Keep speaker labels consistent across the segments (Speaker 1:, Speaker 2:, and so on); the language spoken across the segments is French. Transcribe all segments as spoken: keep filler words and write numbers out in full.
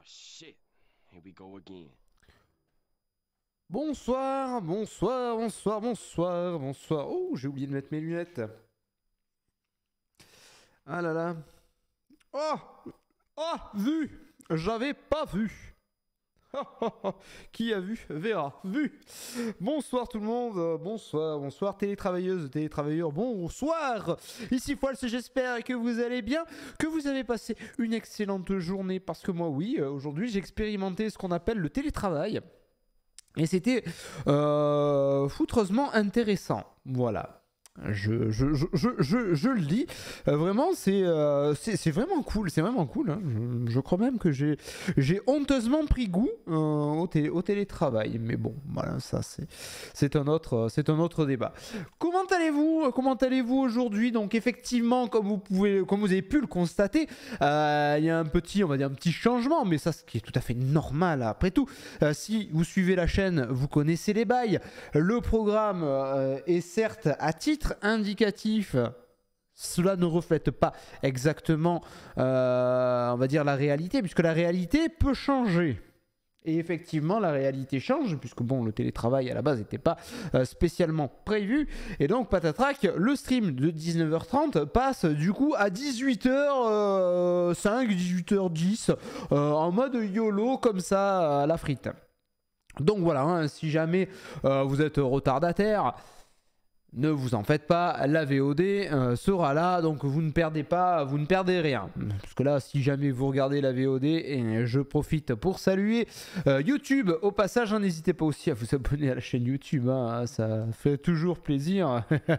Speaker 1: shit. Here we go again.
Speaker 2: Bonsoir, bonsoir, bonsoir, bonsoir, bonsoir. Oh, j'ai oublié de mettre mes lunettes. Ah là là. Oh, oh, vu. J'avais pas vu. Qui a vu verra. Vu. Bonsoir tout le monde. Bonsoir, bonsoir télétravailleuses, télétravailleurs. Bonsoir. Ici Foils, j'espère que vous allez bien, que vous avez passé une excellente journée. Parce que moi, oui, aujourd'hui, j'ai expérimenté ce qu'on appelle le télétravail. Et c'était euh, foutreusement intéressant. Voilà. Je, je, je, je, je, je le dis, euh, vraiment c'est euh, c'est vraiment cool, c'est vraiment cool. Hein. Je, je crois même que j'ai j'ai honteusement pris goût euh, au, télé, au télétravail, mais bon, voilà, ça c'est c'est un autre c'est un autre débat. Comment allez-vous Comment allez-vous aujourd'hui? Donc effectivement, comme vous pouvez, comme vous avez pu le constater, euh, il y a un petit, on va dire un petit changement, mais ça ce qui est tout à fait normal après tout. Euh, si vous suivez la chaîne, vous connaissez les bails. Le programme euh, est certes à titre indicatif, cela ne reflète pas exactement, euh, on va dire, la réalité, puisque la réalité peut changer. Et effectivement, la réalité change, puisque bon, le télétravail à la base n'était pas euh, spécialement prévu. Et donc, patatrac, le stream de dix-neuf heures trente passe du coup à dix-huit heures cinq, dix-huit heures dix, euh, en mode YOLO, comme ça, à la frite. Donc voilà, hein, si jamais euh, vous êtes retardataire, ne vous en faites pas, la V O D euh, sera là, donc vous ne perdez pas, vous ne perdez rien. Parce que là, si jamais vous regardez la V O D, et je profite pour saluer euh, YouTube au passage, hein, n'hésitez pas aussi à vous abonner à la chaîne YouTube, hein, ça fait toujours plaisir.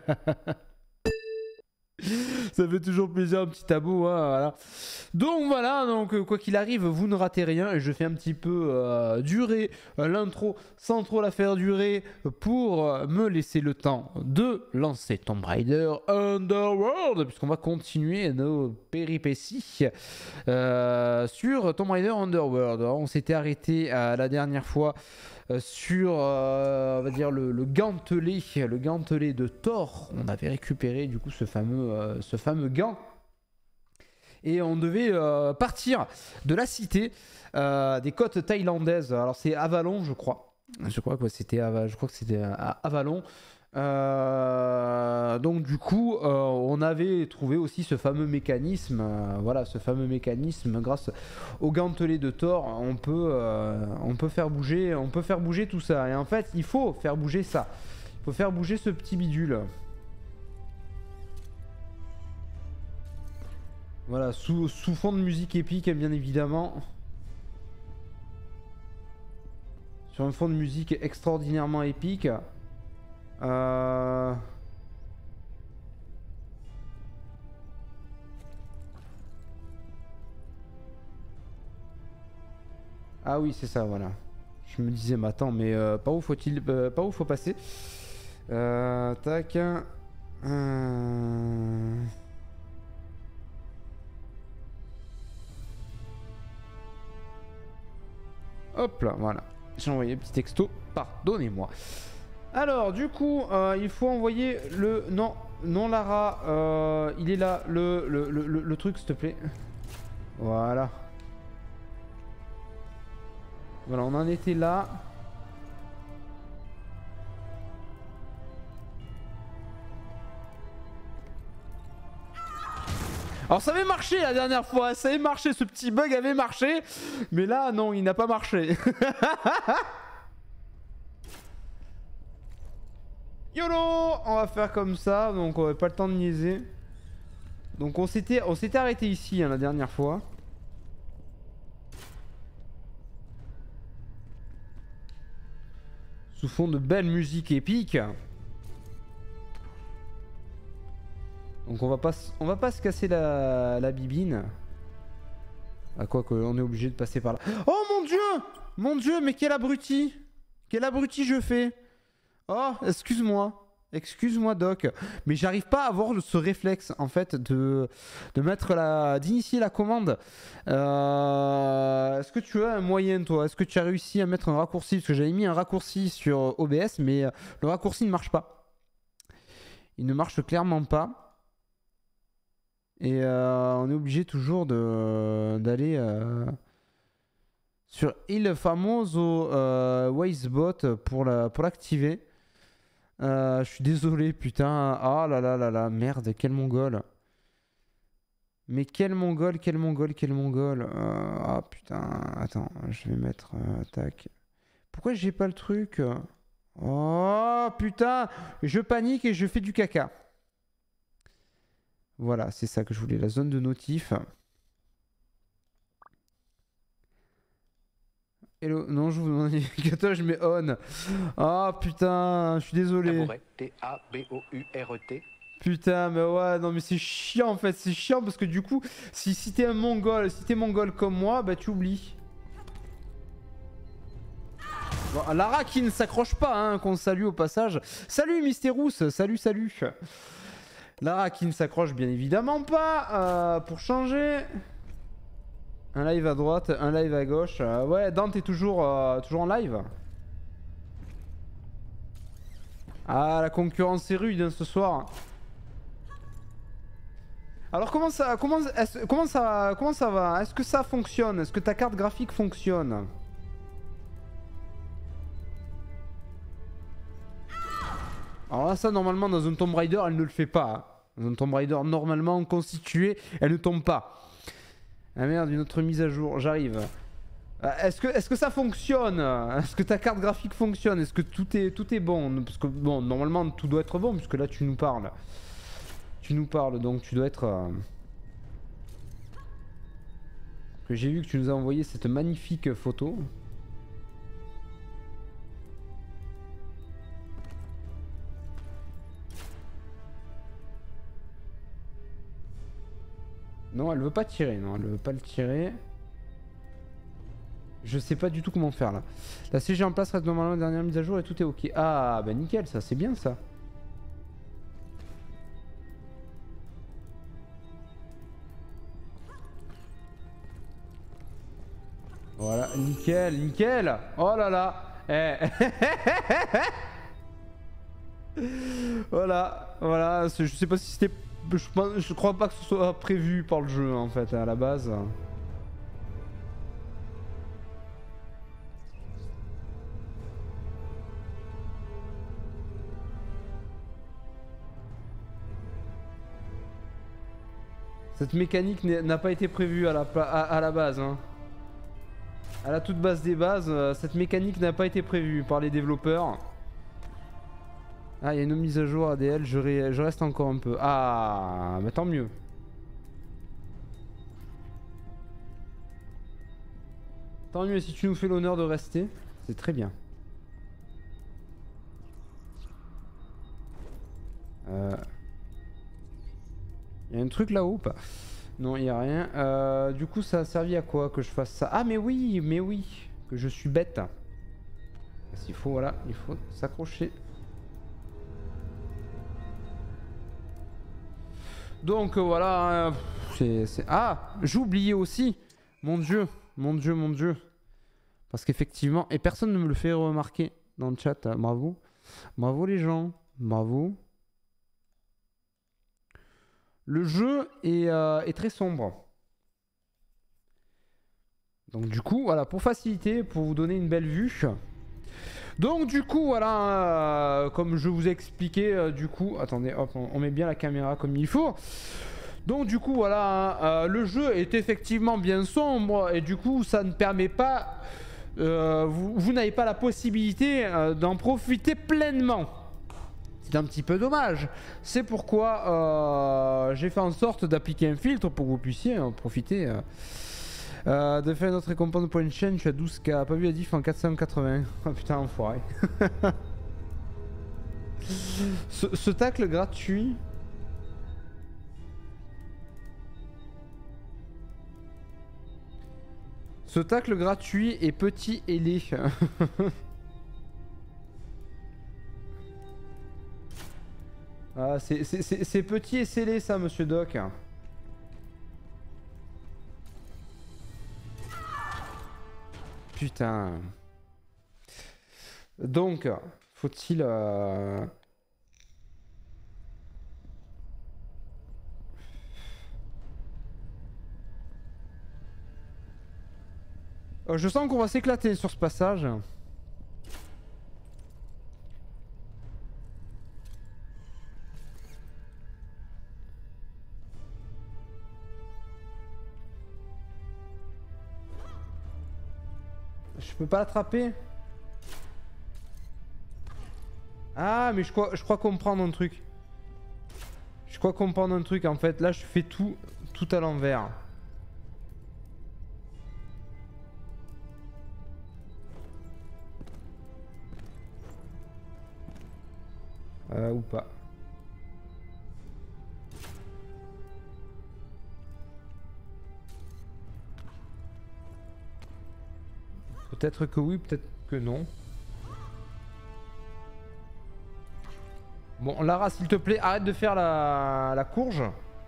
Speaker 2: Ça fait toujours plaisir, un petit abo, hein, voilà. Donc voilà, donc euh, quoi qu'il arrive, vous ne ratez rien. Et je fais un petit peu euh, durer euh, l'intro sans trop la faire durer pour euh, me laisser le temps de lancer Tomb Raider Underworld, puisqu'on va continuer nos péripéties euh, sur Tomb Raider Underworld. Alors, on s'était arrêté euh, la dernière fois Euh, sur euh, on va dire le, le gantelet le gantelet de Thor. On avait récupéré du coup ce fameux euh, ce fameux gant et on devait euh, partir de la cité euh, des côtes thaïlandaises. Alors c'est Avalon, je crois je crois que c'était je crois que c'était à Avalon. Euh, donc du coup euh, on avait trouvé aussi ce fameux mécanisme, euh, voilà, ce fameux mécanisme grâce au gantelet de Thor, on peut euh, on peut faire bouger on peut faire bouger tout ça. Et en fait il faut faire bouger ça, il faut faire bouger ce petit bidule, voilà, sous, sous fond de musique épique bien évidemment, sur un fond de musique extraordinairement épique. euh... Ah oui, c'est ça, voilà. Je me disais, mais attends, mais euh, par où faut-il, euh, par où faut passer? euh, Tac. Euh... Hop là, voilà. J'ai envoyé un petit texto. Pardonnez-moi. Alors, du coup, euh, il faut envoyer le... Non, non Lara. Euh, il est là, le, le, le, le, le truc, s'il te plaît. Voilà. Voilà, on en était là. Alors ça avait marché la dernière fois, ça avait marché, ce petit bug avait marché. Mais là, non, il n'a pas marché. YOLO. On va faire comme ça, donc on n'avait pas le temps de niaiser. Donc on s'était on s'était arrêté ici, hein, la dernière fois. Sous fond de belle musique épique. Donc on va pas, on va pas se casser la, la bibine. À quoi qu'on est obligé de passer par là. Oh mon dieu! Mon dieu, mais quel abruti! Quel abruti je fais! Oh, excuse-moi. Excuse-moi Doc. Mais j'arrive pas à avoir ce réflexe en fait de, de mettre la. D'initier la commande. Euh, Est-ce que tu as un moyen toi? Est-ce que tu as réussi à mettre un raccourci? Parce que j'avais mis un raccourci sur O B S, mais le raccourci ne marche pas. Il ne marche clairement pas. Et euh, on est obligé toujours de d'aller euh, sur Il Famoso euh, Wastebot pour la, pour l'activer. Euh, je suis désolé, putain. Ah là là là là, merde, quel mongol. Mais quel mongol, quel mongol, quel mongol. Euh, ah putain, attends, je vais mettre... Euh, tac. Pourquoi j'ai pas le truc? Oh putain, je panique et je fais du caca. Voilà, c'est ça que je voulais, la zone de notif. Hello, non, je vous demande que je mets on. Ah putain, je suis désolé.
Speaker 3: T A B O U R E T.
Speaker 2: Putain, mais ouais, non, mais c'est chiant en fait, c'est chiant parce que du coup, si, si t'es un mongol, si t'es mongol comme moi, bah tu oublies. Bon, Lara qui ne s'accroche pas, hein, qu'on salue au passage. Salut Mystérous, salut, salut. Lara qui ne s'accroche bien évidemment pas, euh, pour changer. Un live à droite, un live à gauche. Euh, ouais, Dante est toujours, euh, toujours en live. Ah, la concurrence est rude hein, ce soir. Alors comment ça, comment, comment ça, comment ça va? Est-ce que ça fonctionne? Est-ce que ta carte graphique fonctionne? Alors là, ça normalement dans un Tomb Raider, elle ne le fait pas. Dans un Tomb Raider normalement constitué, elle ne tombe pas. Ah merde, une autre mise à jour, j'arrive. Est-ce que, est-ce que ça fonctionne? Est-ce que ta carte graphique fonctionne? Est-ce que tout est, tout est bon? Parce que bon, normalement tout doit être bon puisque là tu nous parles. Tu nous parles donc tu dois être... Euh... Que j'ai vu que tu nous as envoyé cette magnifique photo. Non, elle veut pas tirer, non, elle veut pas le tirer. Je sais pas du tout comment faire là. La C G en place reste normalement la dernière mise à jour et tout est ok. Ah bah nickel, ça c'est bien ça. Voilà, nickel, nickel. Oh là là. Eh. Voilà, voilà, je sais pas si c'était... Je, pense, je crois pas que ce soit prévu par le jeu en fait à la base. Cette mécanique n'a pas été prévue à la, à, à la base. Hein. À la toute base des bases, cette mécanique n'a pas été prévue par les développeurs. Ah, il y a une mise à jour A D L, je, ré, je reste encore un peu. Ah, mais tant mieux. Tant mieux si tu nous fais l'honneur de rester, c'est très bien. Euh... Il y a un truc là-haut ou pas? Non, il n'y a rien. Euh, du coup, ça a servi à quoi que je fasse ça? Ah, mais oui, mais oui, que je suis bête. S'il faut, voilà, il faut s'accrocher. Donc, euh, voilà. Euh, c'est... Ah, j'ai oublié aussi. Mon Dieu, mon Dieu, mon Dieu. Parce qu'effectivement, et personne ne me le fait remarquer dans le chat. Hein, bravo. Bravo les gens. Bravo. Le jeu est, euh, est très sombre. Donc du coup, voilà, pour faciliter, pour vous donner une belle vue. Donc du coup, voilà, euh, comme je vous ai expliqué, euh, du coup... Attendez, hop, on, on met bien la caméra comme il faut. Donc du coup, voilà, euh, le jeu est effectivement bien sombre. Et du coup, ça ne permet pas... Euh, vous vous n'avez pas la possibilité euh, d'en profiter pleinement. C'est un petit peu dommage. C'est pourquoi euh, j'ai fait en sorte d'appliquer un filtre pour que vous puissiez en profiter. Euh, euh, de faire notre récompense pour une chaîne, je suis à douze K. Pas vu la diff en quatre cent quatre-vingts. Oh putain, enfoiré. ce, ce tacle gratuit. Ce tacle gratuit est petit et laid. Ah, c'est petit et scellé ça, monsieur Doc. Putain. Donc, faut-il... Euh... Euh, je sens qu'on va s'éclater sur ce passage. Je peux pas l'attraper. Ah mais je crois, je crois comprendre un truc. Je crois comprendre un truc en fait. Là je fais tout, tout à l'envers. Euh, ou pas. Peut-être que oui, peut-être que non. Bon, Lara, s'il te plaît, arrête de faire la, la courge.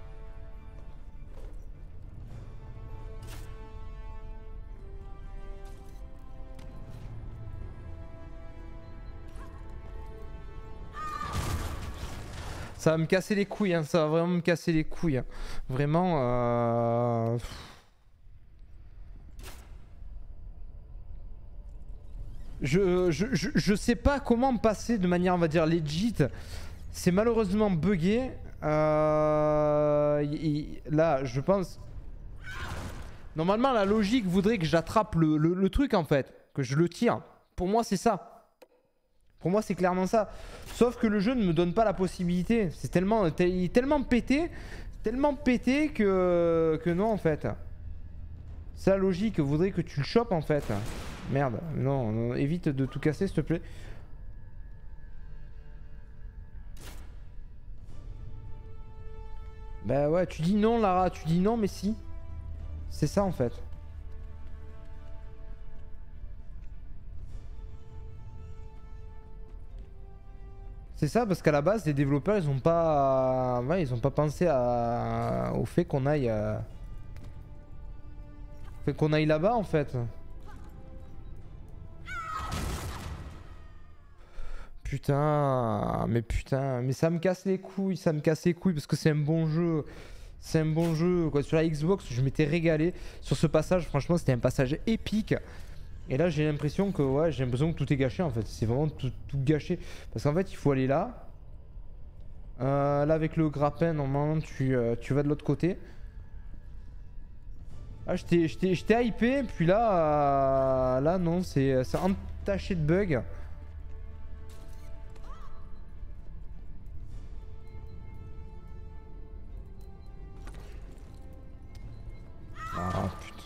Speaker 2: Ça va me casser les couilles, hein. Ça va vraiment me casser les couilles. Hein. Vraiment, euh... Je, je, je, je sais pas comment passer de manière, on va dire, legit. C'est malheureusement buggé. Euh, il, là, je pense... Normalement, la logique voudrait que j'attrape le, le, le truc, en fait. Que je le tire. Pour moi, c'est ça. Pour moi, c'est clairement ça. Sauf que le jeu ne me donne pas la possibilité. C'est tellement, il est tellement pété. Tellement pété que, que non, en fait. Sa logique voudrait que tu le chopes, en fait. Merde, non, non, évite de tout casser s'il te plaît. Bah ouais, tu dis non Lara, tu dis non mais si. C'est ça en fait. C'est ça parce qu'à la base les développeurs ils ont pas... Ouais, ils ont pas pensé à... au fait qu'on aille... Euh... Fait qu'on aille là-bas en fait. Putain, mais putain, mais ça me casse les couilles, ça me casse les couilles parce que c'est un bon jeu. C'est un bon jeu, quoi. Sur la Xbox, je m'étais régalé. Sur ce passage, franchement, c'était un passage épique. Et là, j'ai l'impression que, ouais, j'ai l'impression que tout est gâché en fait. C'est vraiment tout, tout gâché. Parce qu'en fait, il faut aller là. Euh, là, avec le grappin, normalement, tu, euh, tu vas de l'autre côté. Ah, je t'ai hypé, puis là, euh, là, non, c'est entaché de bugs. Ah putain.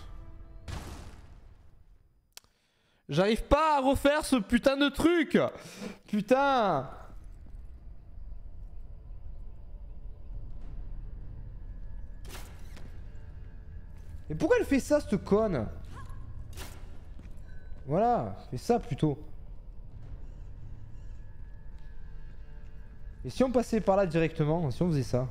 Speaker 2: J'arrive pas à refaire ce putain de truc. Putain. Mais pourquoi elle fait ça cette conne? Voilà, fais ça plutôt. Et si on passait par là directement, si on faisait ça?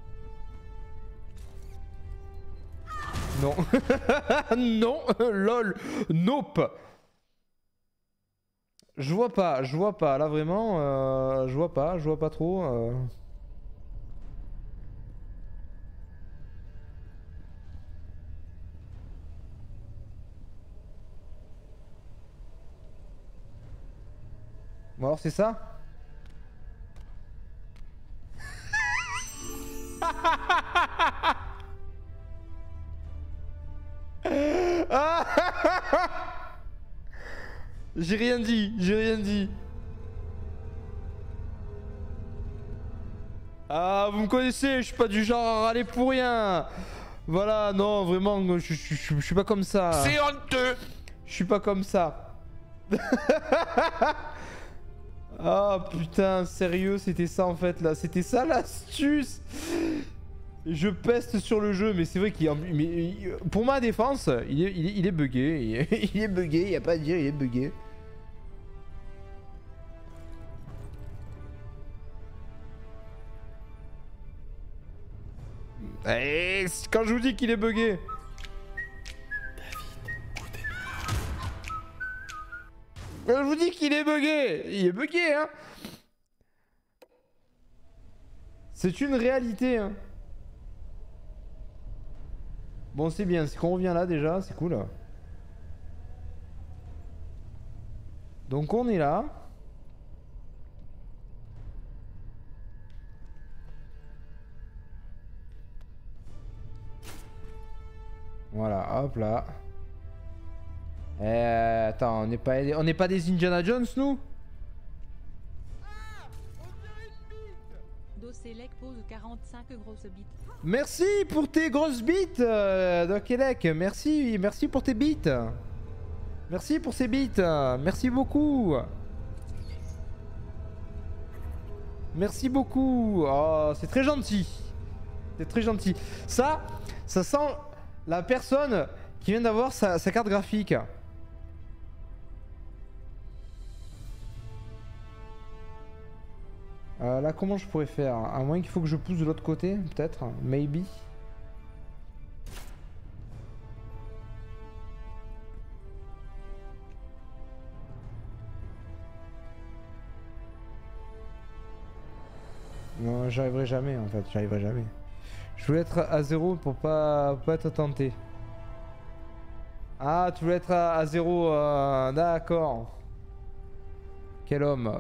Speaker 2: Non. Non. Lol. Nope. Je vois pas, je vois pas. Là vraiment, euh, je vois pas, je vois pas trop. Euh... Bon alors c'est ça. J'ai rien dit, j'ai rien dit. Ah, vous me connaissez, je suis pas du genre à râler pour rien. Voilà, non, vraiment, je, je, je, je suis pas comme ça.
Speaker 1: C'est honteux.
Speaker 2: Je suis pas comme ça. Ah putain, sérieux, c'était ça en fait là. C'était ça l'astuce. Je peste sur le jeu, mais c'est vrai qu'il mais pour ma défense, il est, il est, il est bugué. Il est, il est bugué, il y a pas à dire, il est bugué. Et quand je vous dis qu'il est bugué. Quand je vous dis qu'il est bugué, il est bugué hein. C'est une réalité hein. Bon c'est bien, c'est qu'on revient là déjà, c'est cool. Donc on est là. Voilà, hop là. Eh, attends, on n'est pas, on n'est pas des Indiana Jones, nous?
Speaker 4: Doselec pose quarante-cinq grosses bites.
Speaker 2: Merci pour tes grosses bites, euh, Doc Elec. Merci, merci pour tes bites. Merci pour ces bites. Merci beaucoup. Merci beaucoup. Oh, c'est très gentil. C'est très gentil. Ça, ça sent la personne qui vient d'avoir sa, sa carte graphique. Euh, là, comment je pourrais faire? À moins qu'il faut que je pousse de l'autre côté, peut-être. Maybe. Non, j'arriverai jamais en fait, j'arriverai jamais. Je voulais être à zéro pour pas, pour pas être tenté. Ah, tu voulais être à, à zéro, euh, d'accord. Quel homme.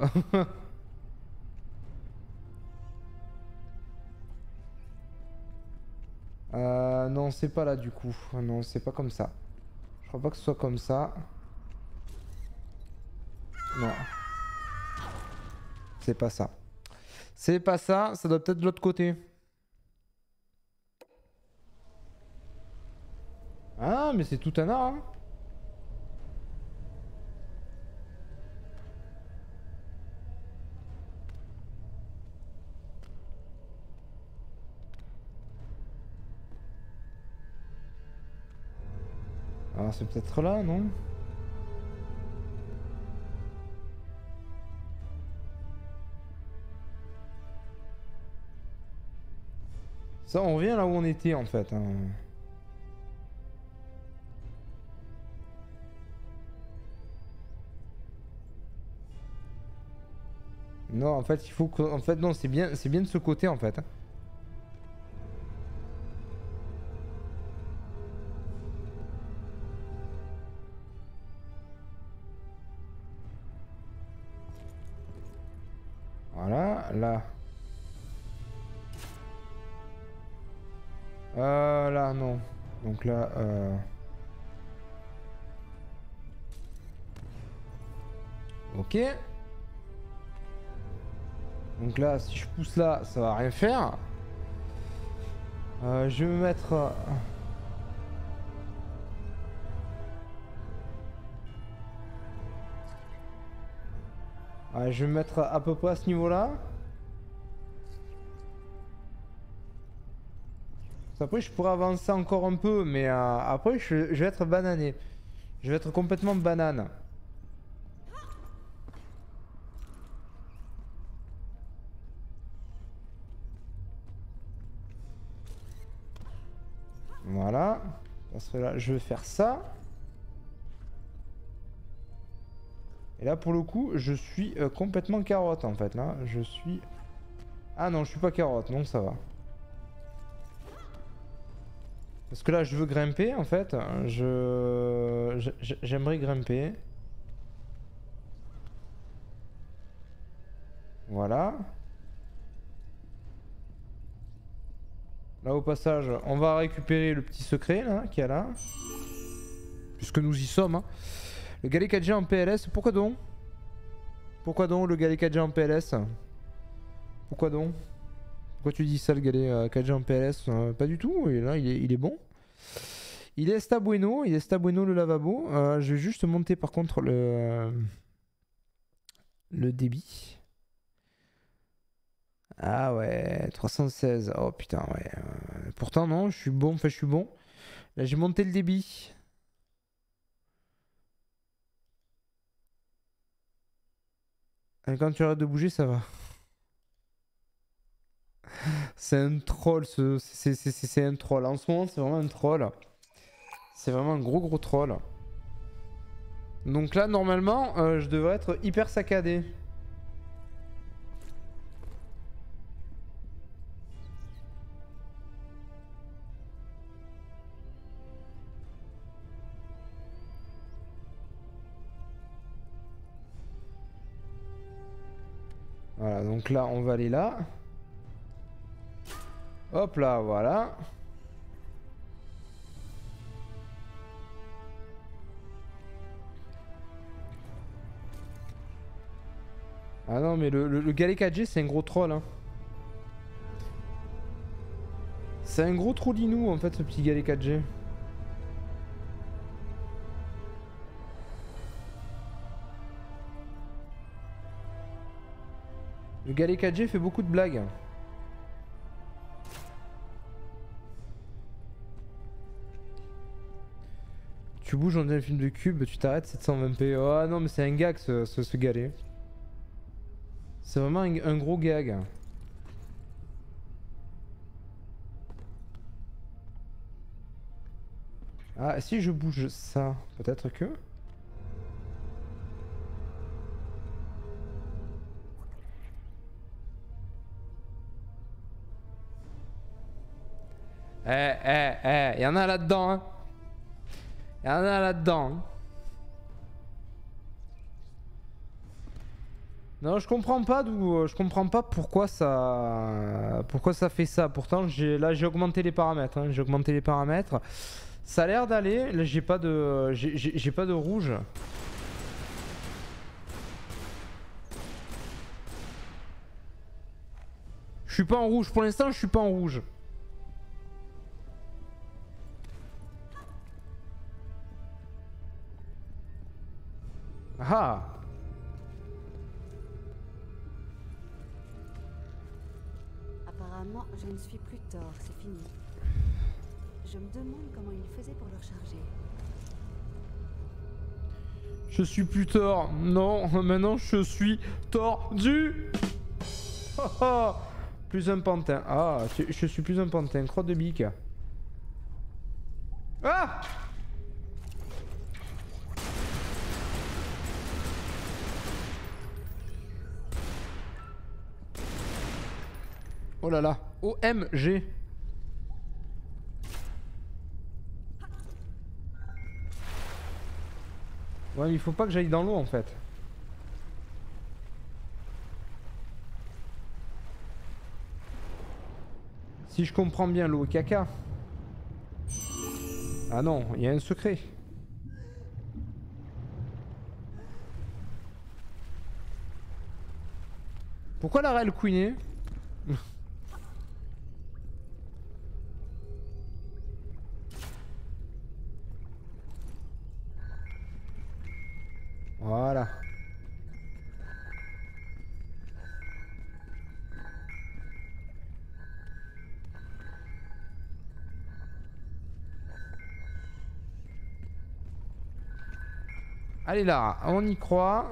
Speaker 2: euh, non, c'est pas là du coup. Non, c'est pas comme ça. Je crois pas que ce soit comme ça. Non. C'est pas ça. C'est pas ça, ça doit peut-être de l'autre côté. Ah, mais c'est tout un art, hein. Alors c'est peut-être là, non? Ça, on revient là où on était en fait, hein. Non, en fait, il faut que... En fait, non, c'est bien, c'est bien de ce côté, en fait. Voilà, là. Euh, là, non. Donc là, euh... ok. Donc là, si je pousse là, ça va rien faire. Euh, je vais me mettre... euh, ouais, je vais me mettre à peu près à ce niveau-là. Après, je pourrais avancer encore un peu, mais euh, après, je, je vais être banané. Je vais être complètement banane. Voilà. Ça serait là. Je vais faire ça. Et là, pour le coup, je suis euh, complètement carotte, en fait. Là, je suis... Ah non, je suis pas carotte. Non, ça va. Parce que là, je veux grimper, en fait. Je... J'aimerais grimper. Voilà. Là, au passage, on va récupérer le petit secret, là, qu'il y a là. Puisque nous y sommes, hein. Le Galekadja en P L S, pourquoi donc? Pourquoi donc le Galekadja en P L S? Pourquoi donc? Pourquoi tu dis ça, le Galekadja en P L S? euh, Pas du tout, et là il est, il est bon. Il est sta bueno, il est sta bueno le lavabo. Euh, je vais juste monter par contre le, euh, le débit. Ah ouais, trois cent seize. Oh putain, ouais. Euh, pourtant non, je suis bon, enfin je suis bon. Là j'ai monté le débit. Et quand tu arrêtes de bouger, ça va. C'est un troll, ce... c'est un troll. En ce moment, c'est vraiment un troll. C'est vraiment un gros gros troll. Donc là, normalement, euh, je devrais être hyper saccadé. Voilà, donc là, on va aller là. Hop là, voilà. Ah non, mais le, le, le galet quatre G, c'est un gros troll. Hein. C'est un gros trollinou, en fait, ce petit galet quatre G. Le galet quatre G fait beaucoup de blagues. Tu bouges dans un film de cube, tu t'arrêtes sept cent vingt p. Oh non, mais c'est un gag ce, ce, ce galet. C'est vraiment un, un gros gag. Ah, si je bouge ça, peut-être que... Eh, eh, eh, y'en a là-dedans, hein. Y'en a là-dedans. Hein. Non, je comprends pas d'où, je comprends pas pourquoi ça, pourquoi ça fait ça. Pourtant, j'ai là, j'ai augmenté les paramètres. Hein. J'ai augmenté les paramètres. Ça a l'air d'aller. Là, j'ai pas de, j'ai pas de rouge. Je suis pas en rouge. Pour l'instant, je suis pas en rouge. Ah.
Speaker 5: Apparemment, je ne suis plus Thor, c'est fini. Je me demande comment il faisait pour le recharger.
Speaker 2: Je suis plus Thor. Non, maintenant je suis tordu. Plus un pantin. Ah, je suis plus un pantin. Crotte de bique. Ah! Oh là là, O M G. Ouais, mais il faut pas que j'aille dans l'eau en fait. Si je comprends bien, l'eau caca. Ah non, il y a un secret. Pourquoi la Rel Queenée? Voilà. Allez là, on y croit.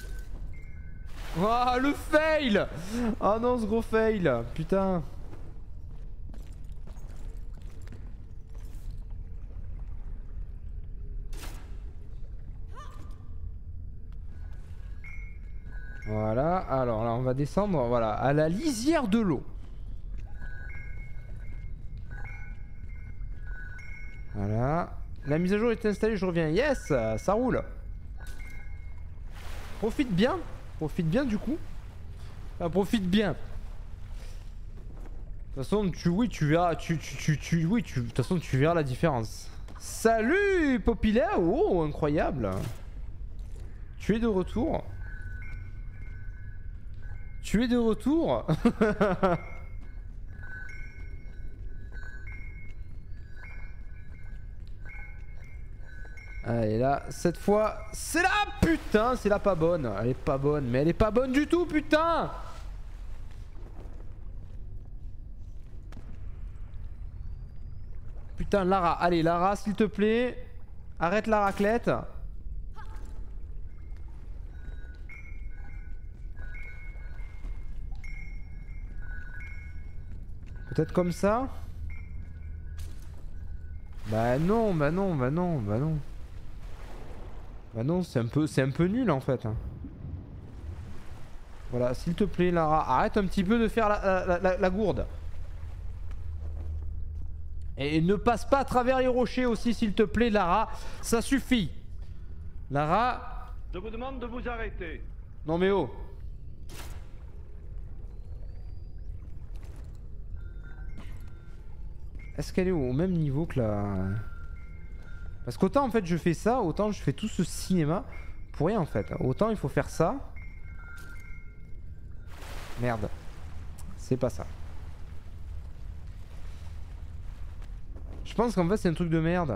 Speaker 2: Oh, le fail! Oh non, ce gros fail! Putain! Voilà, alors là on va descendre, voilà, à la lisière de l'eau. Voilà. La mise à jour est installée, je reviens. Yes, ça roule. Profite bien. Profite bien du coup. Ah, profite bien. De toute façon, tu, oui, tu verras, tu, tu, tu, tu, oui, tu, de toute façon, tu verras la différence. Salut, Populaire. Oh, incroyable. Tu es de retour. Tu es de retour. Allez là, cette fois, c'est là. Putain, c'est la pas bonne. Elle est pas bonne, mais elle est pas bonne du tout, putain. Putain, Lara, allez Lara, s'il te plaît. Arrête la raclette. Peut-être comme ça. Bah non, bah non, bah non, bah non. Bah non, c'est un peu, c'est un peu nul en fait. Voilà, s'il te plaît Lara, arrête un petit peu de faire la, la, la, la gourde. Et ne passe pas à travers les rochers aussi s'il te plaît Lara, ça suffit. Lara.
Speaker 6: Je vous demande de vous arrêter.
Speaker 2: Non mais oh. Est-ce qu'elle est au même niveau que la... Parce qu'autant en fait je fais ça, autant je fais tout ce cinéma pour rien en fait. Autant il faut faire ça. Merde. C'est pas ça. Je pense qu'en fait c'est un truc de merde.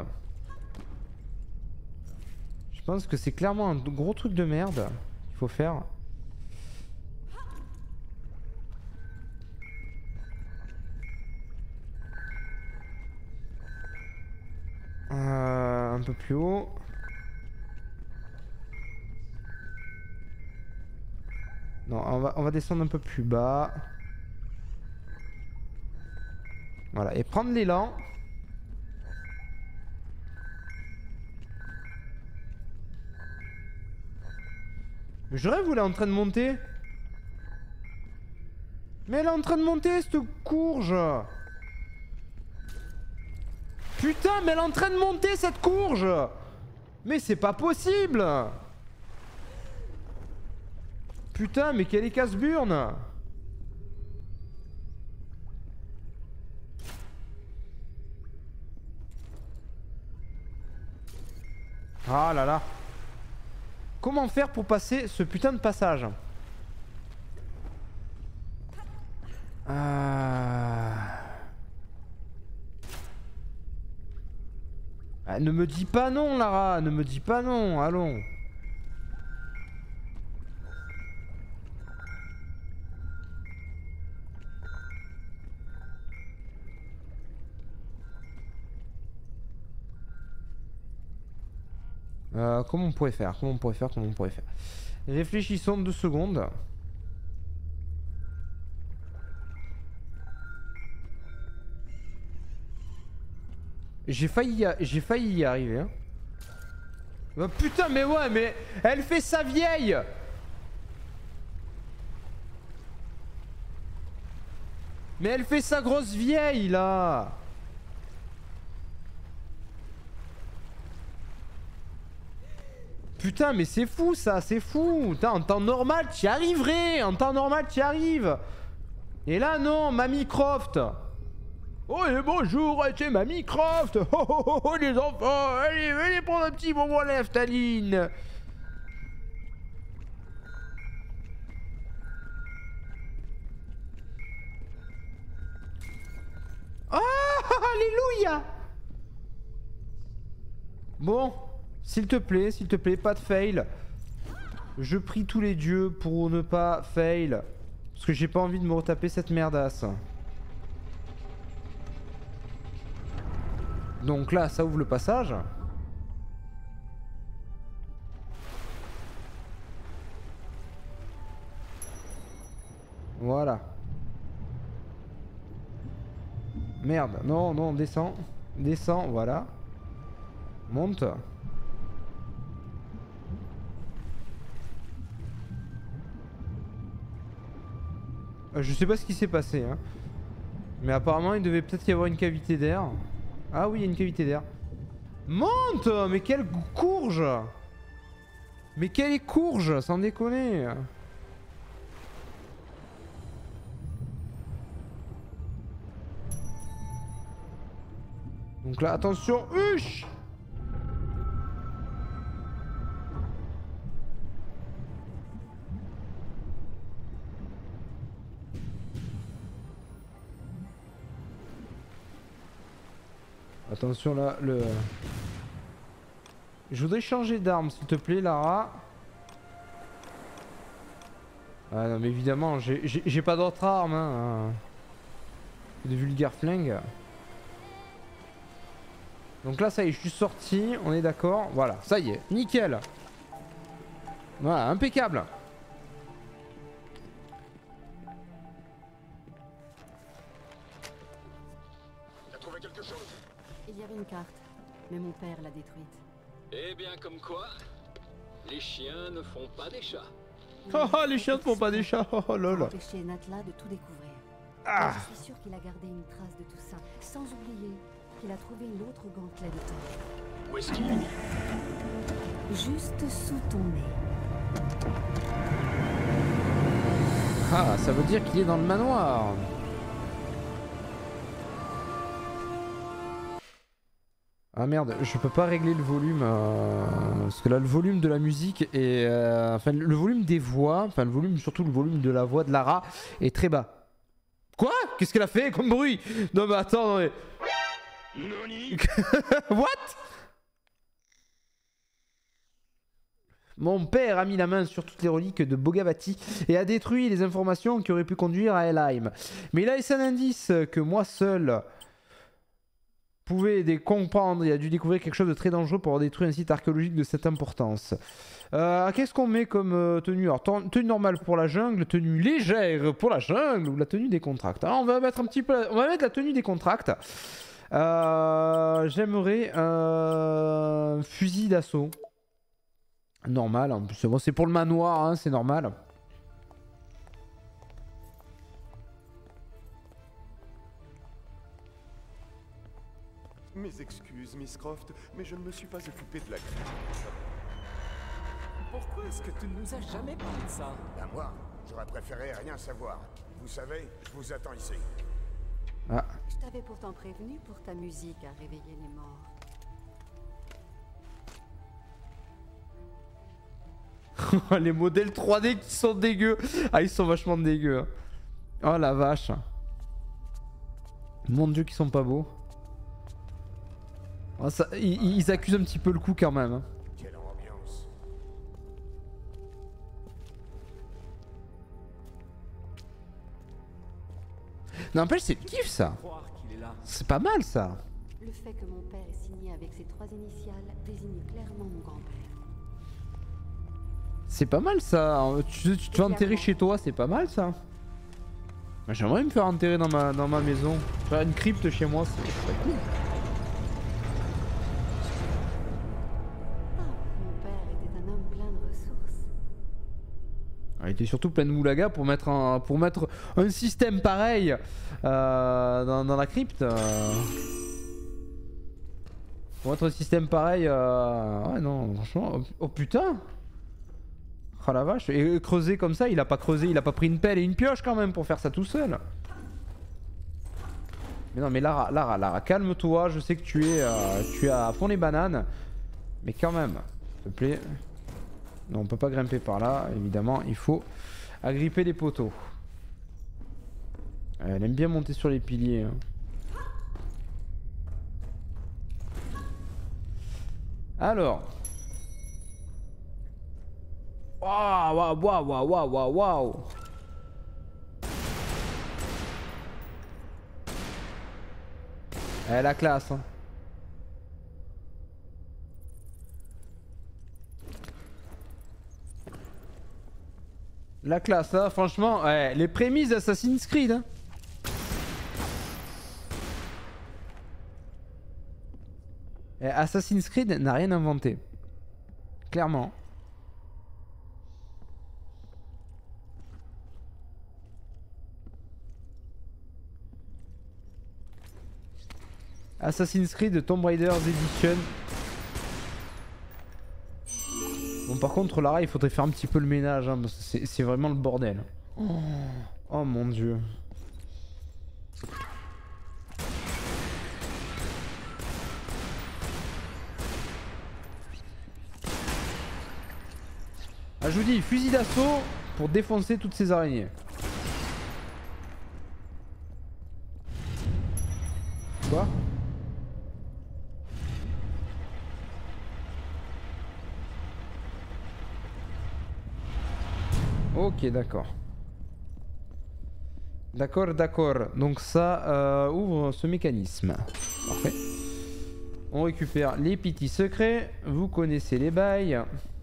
Speaker 2: Je pense que c'est clairement un gros truc de merde qu'il faut faire. Euh, un peu plus haut. Non, on va, on va descendre un peu plus bas. Voilà, et prendre l'élan. Mais je rêve où elle est en train de monter. Mais elle est en train de monter cette courge. Putain, mais elle est en train de monter cette courge. Mais c'est pas possible. Putain, mais quelle est casse-burne. Ah là là. Comment faire pour passer ce putain de passage? euh... ah, ne me dis pas non, Lara. Ne me dis pas non. Allons. Euh, comment on pourrait faire? Comment on pourrait faire? Comment on pourrait faire? Réfléchissons deux secondes. J'ai failli, j'ai failli y arriver. Hein. Oh, putain, mais ouais, mais elle fait sa vieille. Mais elle fait sa grosse vieille là. Putain, mais c'est fou ça, c'est fou. Putain, en temps normal, tu y arriverais. En temps normal, tu y arrives. Et là, non, Mamie Croft. Oh, et bonjour, c'est Mamie Croft. Oh, oh, oh, oh, les enfants. Allez, venez prendre un petit bonbon à Staline. Oh, alléluia. Bon. S'il te plaît, s'il te plaît, pas de fail. Je prie tous les dieux pour ne pas fail. Parce que j'ai pas envie de me retaper cette merdasse. Donc là, ça ouvre le passage. Voilà. Merde, non, non, descends. Descends, voilà. Monte. Je sais pas ce qui s'est passé, hein. Mais apparemment il devait peut-être y avoir une cavité d'air. Ah oui, il y a une cavité d'air. Monte. Mais quelle courge. Mais quelle est courge, sans déconner. Donc là, attention, huche. Attention là, le... Je voudrais changer d'arme s'il te plaît, Lara. Ah non mais évidemment, j'ai pas d'autre arme hein. Des vulgaires flingues. Donc là ça y est, je suis sorti, on est d'accord. Voilà, ça y est, nickel. Voilà, impeccable.
Speaker 6: T'as trouvé quelque chose?
Speaker 5: Il y avait une carte, mais mon père l'a détruite.
Speaker 7: Eh bien, comme quoi, les chiens ne font pas des chats.
Speaker 2: Oh, oh les chiens ne font pas des chats. Oh, oh lol.
Speaker 5: Empêcher Natla de tout découvrir.
Speaker 2: Ah.
Speaker 5: Je suis sûr qu'il a gardé une trace de tout ça, sans oublier qu'il a trouvé l'autre gantelet de torche.
Speaker 6: Où est-ce qu'il est?
Speaker 5: Juste sous ton nez.
Speaker 2: Ah, ça veut dire qu'il est dans le manoir. Ah merde, je peux pas régler le volume. Euh, parce que là, le volume de la musique et. Euh, enfin, le volume des voix, enfin, le volume, surtout le volume de la voix de Lara est très bas. Quoi? Qu'est-ce qu'elle a fait comme bruit? Non, mais attends, non, mais. What? Mon père a mis la main sur toutes les reliques de Bogavati et a détruit les informations qui auraient pu conduire à Helheim. Mais il a laissé un indice que moi seul pouvais des comprendre. Il a dû découvrir quelque chose de très dangereux pour avoir détruit un site archéologique de cette importance. Euh, Qu'est-ce qu'on met comme euh, tenue? Alors, tenue normale pour la jungle, tenue légère pour la jungle ou la tenue des contracts? Alors, on va mettre un petit peu... La... On va mettre la tenue des contracts. Euh, J'aimerais un fusil d'assaut. Normal, en plus, bon, c'est pour le manoir, hein, c'est normal.
Speaker 6: Mes excuses, Miss Croft, mais je ne me suis pas occupé de la grille.
Speaker 8: Pourquoi est-ce que tu ne nous as jamais parlé de ça?
Speaker 6: Ben moi, j'aurais préféré rien savoir. Vous savez, je vous attends ici.
Speaker 2: Ah.
Speaker 5: Je t'avais pourtant prévenu pour ta musique à réveiller les morts.
Speaker 2: Les modèles trois D qui sont dégueux. Ah, ils sont vachement dégueux. Hein. Oh la vache. Mon dieu, qu'ils sont pas beaux. Oh, ça, ils, ils accusent un petit peu le coup quand même. Hein.
Speaker 6: Quelle ambiance.
Speaker 2: N'empêche, c'est le kiff ça. C'est pas mal ça.
Speaker 5: Le fait que mon père ait signé avec ses trois initiales désigne clairement mon grand-père.
Speaker 2: C'est pas mal ça. Tu, tu te fais enterrer chez toi, c'est pas mal ça. J'aimerais me faire enterrer dans ma, dans ma maison. Faire une crypte chez moi, c'est cool.
Speaker 5: Ah, mon père était un homme plein de ressources.
Speaker 2: Il était surtout plein de moulaga pour mettre un, pour mettre un système pareil euh, dans, dans la crypte. Euh... Pour mettre un système pareil. Euh... Ouais, non, franchement. Oh, oh putain! Oh la vache, et creuser comme ça, il a pas creusé, il a pas pris une pelle et une pioche quand même pour faire ça tout seul. Mais non mais Lara, Lara, Lara, calme-toi, je sais que tu es, euh, tu es à fond les bananes. Mais quand même, s'il te plaît. Non, on peut pas grimper par là, évidemment, il faut agripper les poteaux. Elle aime bien monter sur les piliers. Hein. Alors... Waouh, waouh, waouh, waouh, waouh, waouh, waouh. Elle a la classe. Hein. La classe, hein, franchement, ouais, les prémices d'Assassin's Creed. Hein. Et Assassin's Creed n'a rien inventé. Clairement. Assassin's Creed Tomb Raider Edition. Bon par contre Lara il faudrait faire un petit peu le ménage hein, parce que c'est vraiment le bordel. Oh, oh mon dieu. Ah je vous dis fusil d'assaut pour défoncer toutes ces araignées. Quoi ? Ok, d'accord. D'accord, d'accord. Donc ça euh, ouvre ce mécanisme. Parfait. On récupère les petits secrets. Vous connaissez les bails.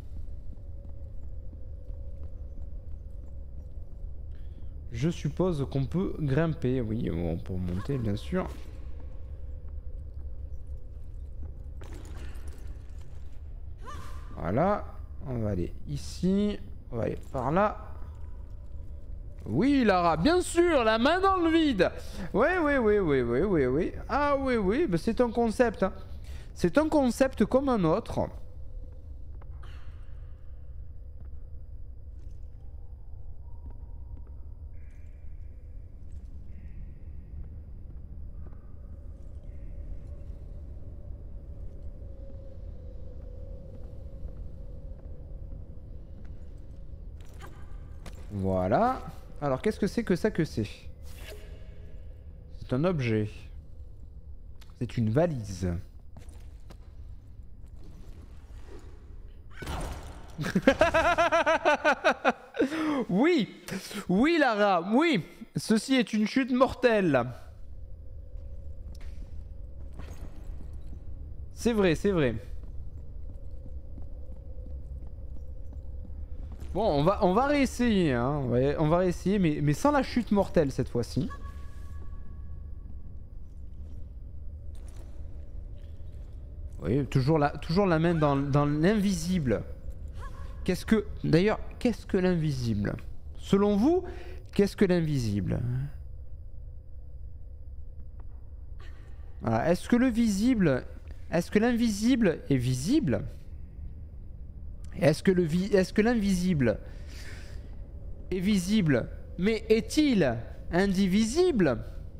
Speaker 2: Je suppose qu'on peut grimper. Oui, on peut monter bien sûr. Voilà. On va aller ici. On va aller par là. Oui, Lara, bien sûr, la main dans le vide. Oui, oui, oui, oui, oui, oui, oui. Ah oui, oui, bah, c'est un concept. Hein. C'est un concept comme un autre. Voilà. Alors qu'est-ce que c'est que ça que c'est? C'est un objet. C'est une valise. Oui, oui Lara, oui. Ceci est une chute mortelle. C'est vrai, c'est vrai. Bon, on va, on va réessayer, hein. On va, on va réessayer, mais, mais sans la chute mortelle cette fois-ci. Oui, toujours la, toujours la main dans, dans l'invisible. Qu'est-ce que... D'ailleurs, qu'est-ce que l'invisible? Selon vous, qu'est-ce que l'invisible? Voilà. Est-ce que le visible... Est-ce que l'invisible est visible? Est-ce que le vi... Est-ce que l'invisible est visible? Mais est-il indivisible?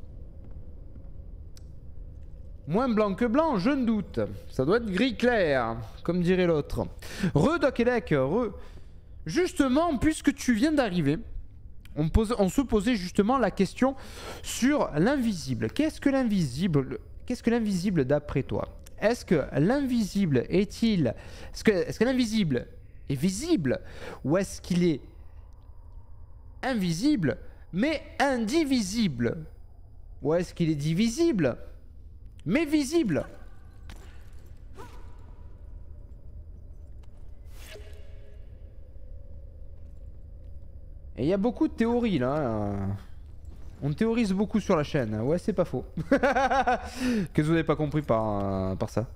Speaker 2: Moins blanc que blanc, je ne doute. Ça doit être gris clair, comme dirait l'autre. Re Dokelek, re. Justement, puisque tu viens d'arriver, on, pose... on se posait justement la question sur l'invisible. Qu'est-ce que l'invisible? Qu'est-ce que l'invisible d'après toi? Est-ce que l'invisible est-il... Est-ce que, est-ce que l'invisible est visible? Ou est-ce qu'il est invisible, mais indivisible? Ou est-ce qu'il est divisible, mais visible? Et il y a beaucoup de théories là. On théorise beaucoup sur la chaîne. Ouais, c'est pas faux. Qu'est-ce que vous n'avez pas compris par, euh, par ça?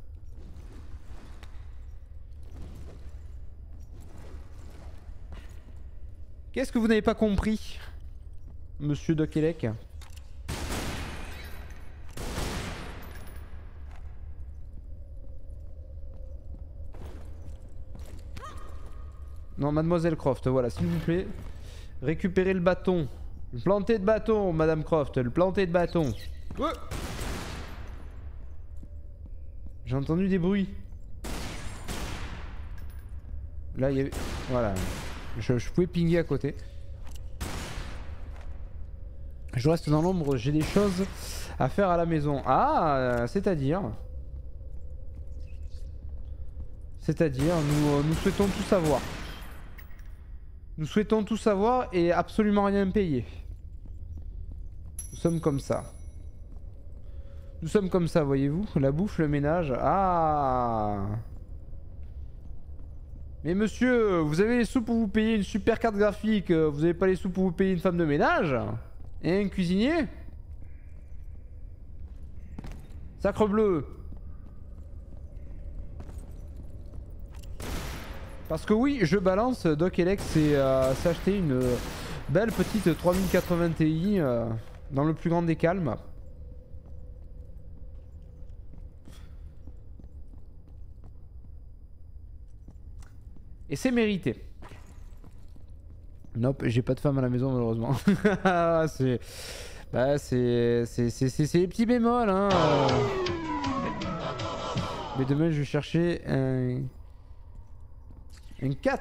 Speaker 2: Qu'est-ce que vous n'avez pas compris, Monsieur Dokelek? Non, Mademoiselle Croft, voilà, s'il vous plaît. Récupérez le bâton. Le planter de bâton, Madame Croft, le planter de bâton. Ouais. J'ai entendu des bruits. Là, il y avait... Voilà. Je, je pouvais pinguer à côté. Je reste dans l'ombre, j'ai des choses à faire à la maison. Ah, c'est-à-dire... C'est-à-dire, nous, nous souhaitons tout savoir. Nous souhaitons tout savoir et absolument rien payer. Nous sommes comme ça. Nous sommes comme ça, voyez-vous. La bouffe, le ménage. Ah. Mais monsieur, vous avez les sous pour vous payer une super carte graphique. Vous avez pas les sous pour vous payer une femme de ménage? Et un cuisinier? Sacre bleu. Parce que oui, je balance, Dokelek s'est euh, acheté une euh, belle petite trois mille quatre-vingts Ti euh, dans le plus grand des calmes. Et c'est mérité. Nope, j'ai pas de femme à la maison malheureusement. c'est... Bah c'est... C'est les petits bémols hein. Mais demain je vais chercher un... Une cat.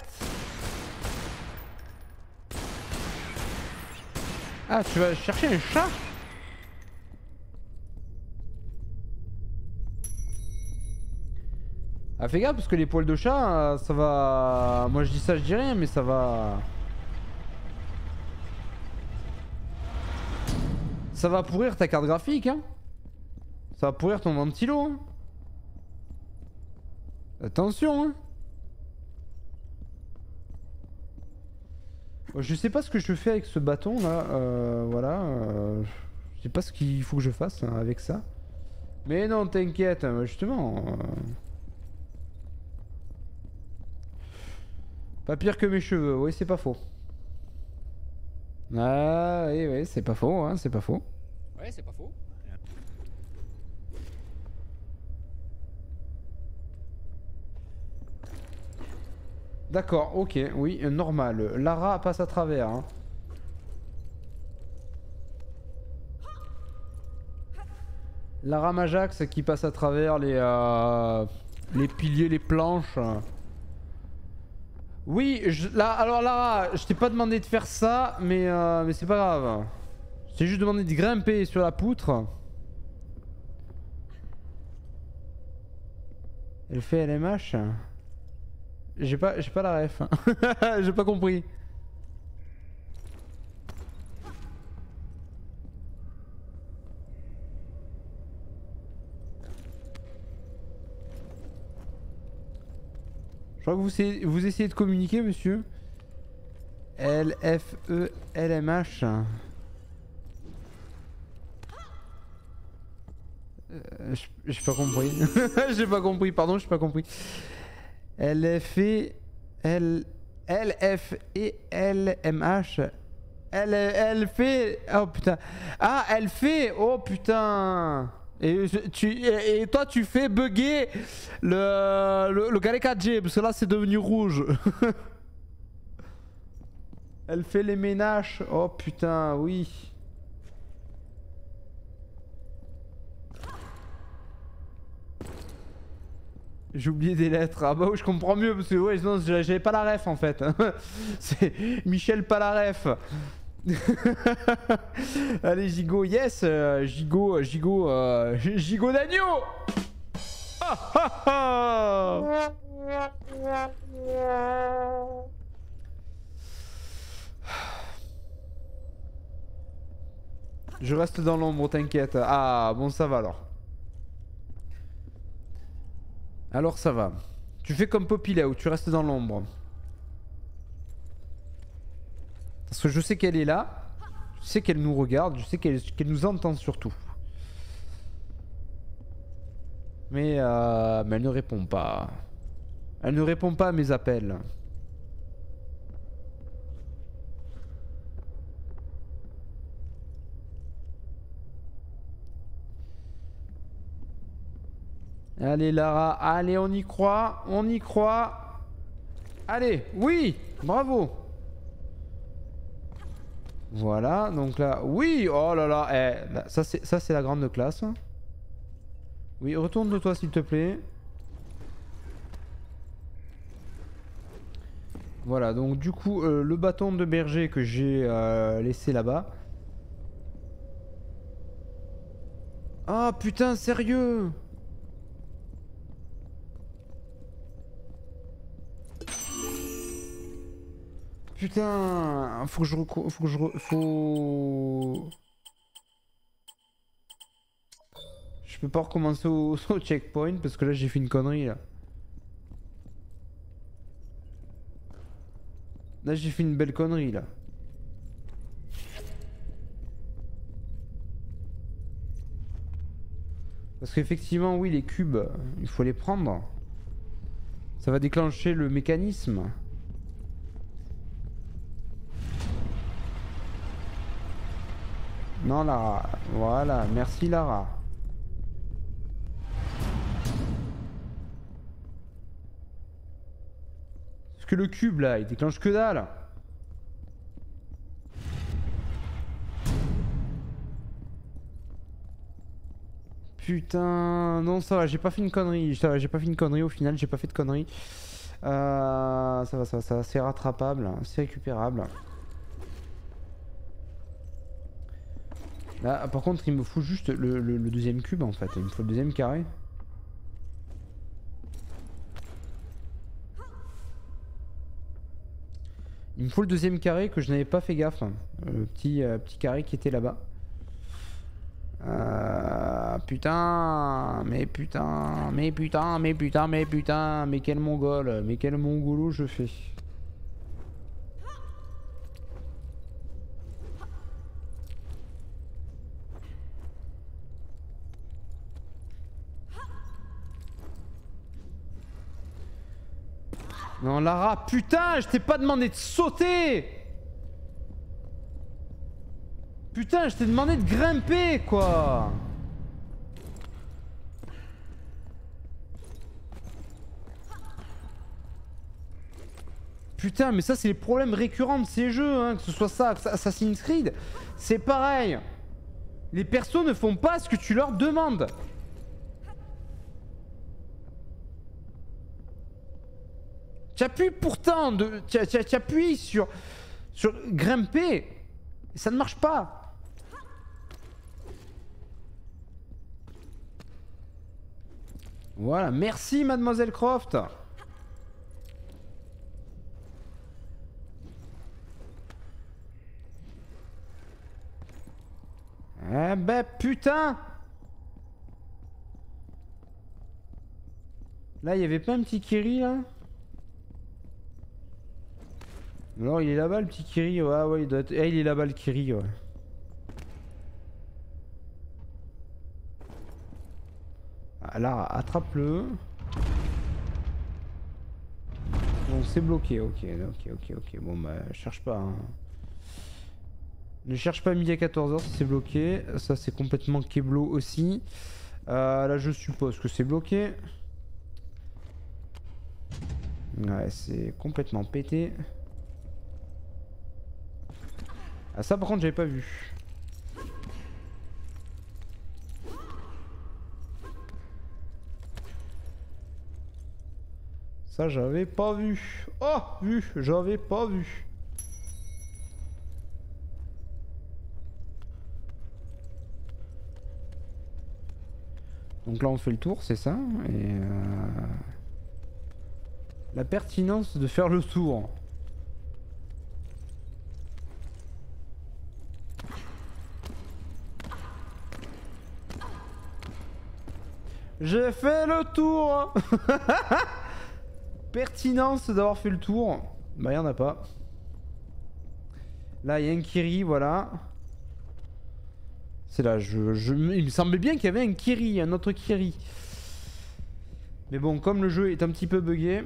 Speaker 2: Ah, tu vas chercher un chat? Ah, fais gaffe parce que les poils de chat, ça va... Moi je dis ça, je dis rien, mais ça va... Ça va pourrir ta carte graphique, hein. Ça va pourrir ton ventilo, hein. Attention, hein. Je sais pas ce que je fais avec ce bâton là, euh, voilà, euh, je sais pas ce qu'il faut que je fasse hein, avec ça. Mais non, t'inquiète, justement. Euh... Pas pire que mes cheveux, oui c'est pas faux. Ah oui, oui, c'est pas faux, hein, c'est pas faux.
Speaker 9: Ouais, c'est pas faux.
Speaker 2: D'accord, ok, oui, normal. Lara passe à travers. Hein. Lara Majax qui passe à travers les, euh, les piliers, les planches. Oui, je, là, alors Lara, je t'ai pas demandé de faire ça, mais, euh, mais c'est pas grave. Je t'ai juste demandé de grimper sur la poutre. Elle fait L M H. J'ai pas, j'ai pas la ref. J'ai pas compris. Je crois que vous essayez, vous essayez de communiquer, monsieur. L F E L M H. Euh, j'ai pas compris. J'ai pas compris, pardon, j'ai pas compris. L F E L L F E L M H. Elle, elle fait. Oh putain. Ah, elle fait. Oh putain. Et, tu, et, et toi, tu fais bugger le, le, le Galeca J parce que là, c'est devenu rouge. Elle fait les ménages. Oh putain, oui. J'ai oublié des lettres. Ah bah oui, je comprends mieux parce que ouais, sinon j'avais pas la ref en fait. C'est Michel pas la ref. Allez Gigot, yes, euh, Gigot, Gigot, euh, Gigot d'agneau. Ah, ah, ah. Je reste dans l'ombre, t'inquiète. Ah bon, ça va alors. Alors ça va. Tu fais comme Popileo, tu restes dans l'ombre. Parce que je sais qu'elle est là. Je sais qu'elle nous regarde. Je sais qu'elle qu'elle nous entend surtout. Mais, euh, mais elle ne répond pas. Elle ne répond pas à mes appels. Allez Lara, allez on y croit, on y croit. Allez, oui, bravo. Voilà, donc là, oui, oh là là, eh, là ça c'est ça c'est la grande classe. Oui, retourne-toi s'il te plaît. Voilà, donc du coup, euh, le bâton de berger que j'ai euh, laissé là-bas. Ah putain, sérieux? Putain, faut que je faut que je faut. Je peux pas recommencer au, au checkpoint parce que là j'ai fait une connerie là. Là j'ai fait une belle connerie là. Parce qu'effectivement oui les cubes, il faut les prendre. Ça va déclencher le mécanisme. Non Lara, voilà, merci Lara. Parce que le cube là, il déclenche que dalle. Putain, non ça va, j'ai pas fait une connerie, ça va, j'ai pas fait une connerie au final, j'ai pas fait de connerie. Euh, ça va, ça va, ça va, c'est rattrapable, c'est récupérable. Là, par contre, il me faut juste le, le, le deuxième cube en fait. Il me faut le deuxième carré. Il me faut le deuxième carré que je n'avais pas fait gaffe. Le petit, euh, petit carré qui était là-bas. Euh, putain, mais putain, mais putain, mais putain, mais putain, mais quel mongol, mais quel mongolo je fais. Non Lara, putain, je t'ai pas demandé de sauter. Putain, je t'ai demandé de grimper quoi. Putain, mais ça c'est les problèmes récurrents de ces jeux, hein, que ce soit ça, Assassin's Creed, c'est pareil. Les persos ne font pas ce que tu leur demandes. Tu appuies pourtant, de... tu, tu, tu appuies sur, sur grimper, et ça ne marche pas. Voilà, merci Mademoiselle Croft. Eh ben putain. Là, il y avait pas un petit Kiri là? Alors, il est là-bas le petit Kiri, ouais, ouais, il doit être... Eh, il est là-bas le Kiri, ouais. Ah, là, attrape-le. Bon, c'est bloqué, ok, ok, ok, ok. Bon, bah, cherche pas, hein. Ne cherche pas midi à quatorze heures si c'est bloqué. Ça, c'est complètement Keblo aussi. Euh, là, je suppose que c'est bloqué. Ouais, c'est complètement pété. Ah, ça, par contre, j'avais pas vu. Ça, j'avais pas vu. Oh, vu, j'avais pas vu. Donc là, on fait le tour, c'est ça. Et euh... la pertinence de faire le tour. J'ai fait le tour. Pertinence d'avoir fait le tour. Bah, y'en a pas. Là, il y a un Kiri, voilà. C'est là, je, je, il me semblait bien qu'il y avait un Kiri, un autre Kiri. Mais bon, comme le jeu est un petit peu buggé.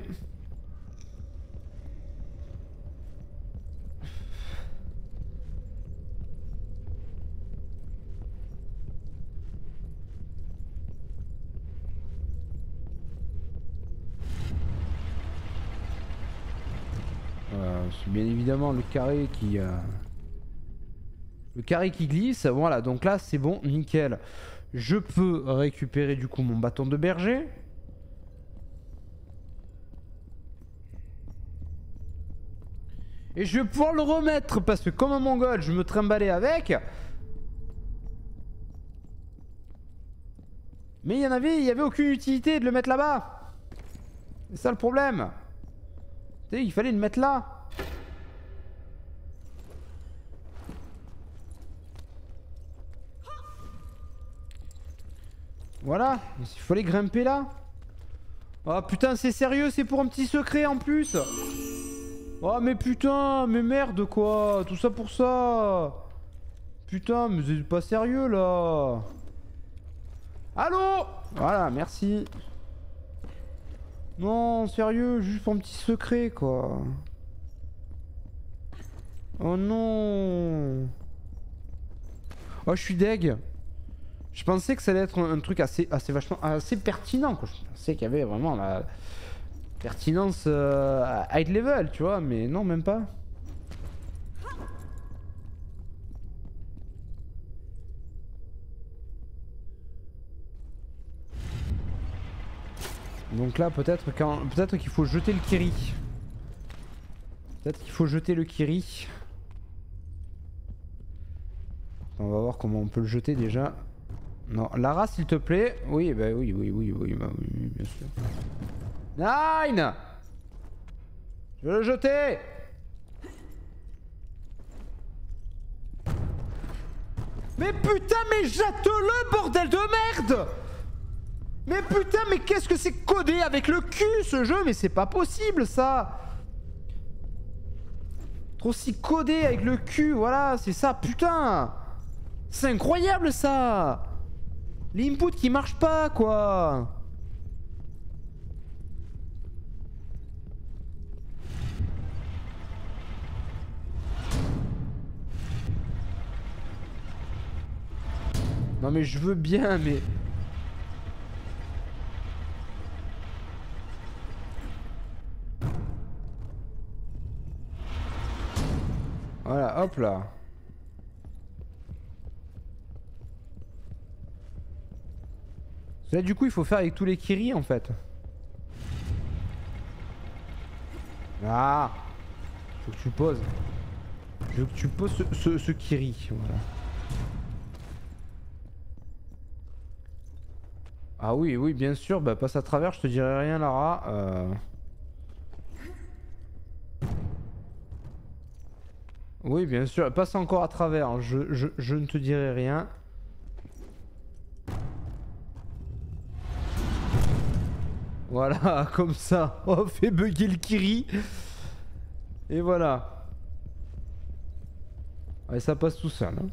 Speaker 2: Euh, c'est bien évidemment le carré qui... Euh... Le carré qui glisse, voilà, donc là c'est bon, nickel. Je peux récupérer du coup mon bâton de berger. Et je vais pouvoir le remettre parce que comme un mongol, je me trimballais avec. Mais il y en avait, il y avait aucune utilité de le mettre là-bas. C'est ça le problème. Tu sais, il fallait le mettre là. Voilà, il fallait grimper là. Oh putain, c'est sérieux, c'est pour un petit secret en plus. Oh mais putain, mais merde quoi, tout ça pour ça. Putain, mais c'est pas sérieux là. Allô? Voilà, merci. Non, sérieux, juste pour un petit secret quoi. Oh non. Oh, je suis deg. Je pensais que ça allait être un, un truc assez, assez vachement, assez pertinent quoi. Je pensais qu'il y avait vraiment la pertinence euh, high level, tu vois, mais non, même pas. Donc là, peut-être quand, peut-être qu'il faut jeter le Kiri. Peut-être qu'il faut jeter le Kiri. On va voir comment on peut le jeter déjà. Non, Lara s'il te plaît. Oui, bah oui, oui, oui, oui, bah oui, bien sûr. Nine! Je veux le jeter! Mais putain, mais jette-le, bordel de merde! Mais putain, mais qu'est-ce que c'est codé avec le cul ce jeu? Mais c'est pas possible ça! Trop si codé avec le cul, voilà, c'est ça, putain! C'est incroyable ça! L'input qui marche pas quoi. Non mais je veux bien mais... Voilà, hop là. Là du coup il faut faire avec tous les Kiri en fait. Ah, faut que tu poses. Je veux que tu poses ce, ce, ce Kiri. Voilà. Ah oui, oui, bien sûr. Bah, passe à travers, je te dirai rien, Lara. Euh... Oui, bien sûr. Passe encore à travers. Je, je, je ne te dirai rien. Voilà, comme ça. On fait bugger le Kiri. Et voilà. Et ça passe tout seul. Hein.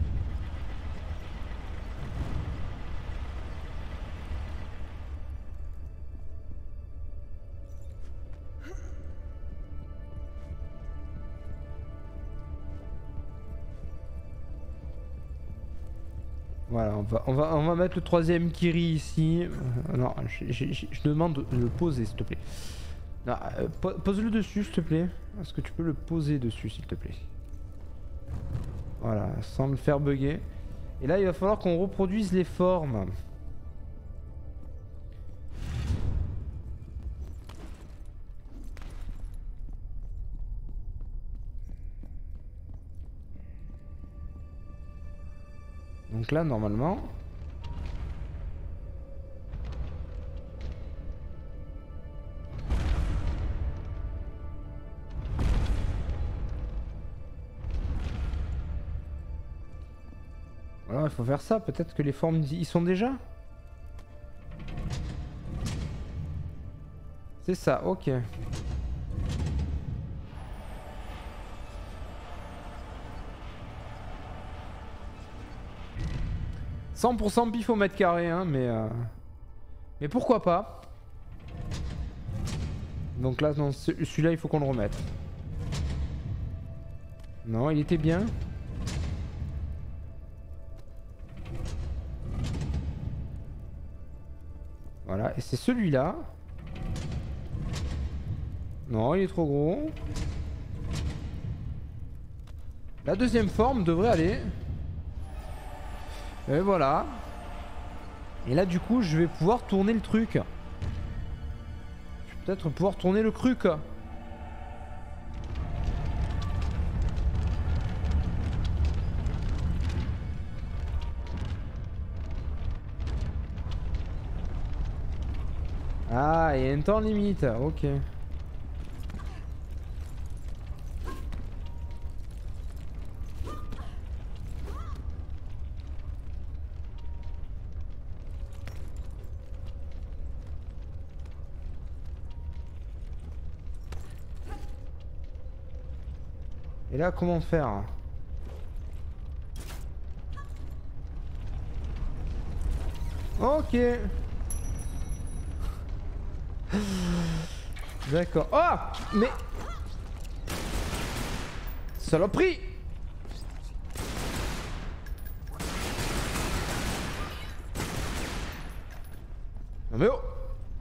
Speaker 2: Voilà, on va, on, va, on va mettre le troisième Kiri ici. Euh, non, je, je, je, je demande de le poser, s'il te plaît. Non, euh, po pose-le dessus, s'il te plaît. Est-ce que tu peux le poser dessus, s'il te plaît? Voilà, sans le faire bugger. Et là, il va falloir qu'on reproduise les formes. Donc là, normalement... Alors il faut faire ça, peut-être que les formes y sont déjà. C'est ça, ok. cent pour cent pif au mètre carré, hein, mais... Euh... Mais pourquoi pas. Donc là, non, celui-là, il faut qu'on le remette. Non, il était bien. Voilà, et c'est celui-là. Non, il est trop gros. La deuxième forme devrait aller. Et voilà. Et là, du coup, je vais pouvoir tourner le truc. Je vais peut-être pouvoir tourner le truc. Ah, il y a un temps limite, ok. Et là, comment faire? Ok. D'accord. Oh, mais... Saloperie. Non mais oh.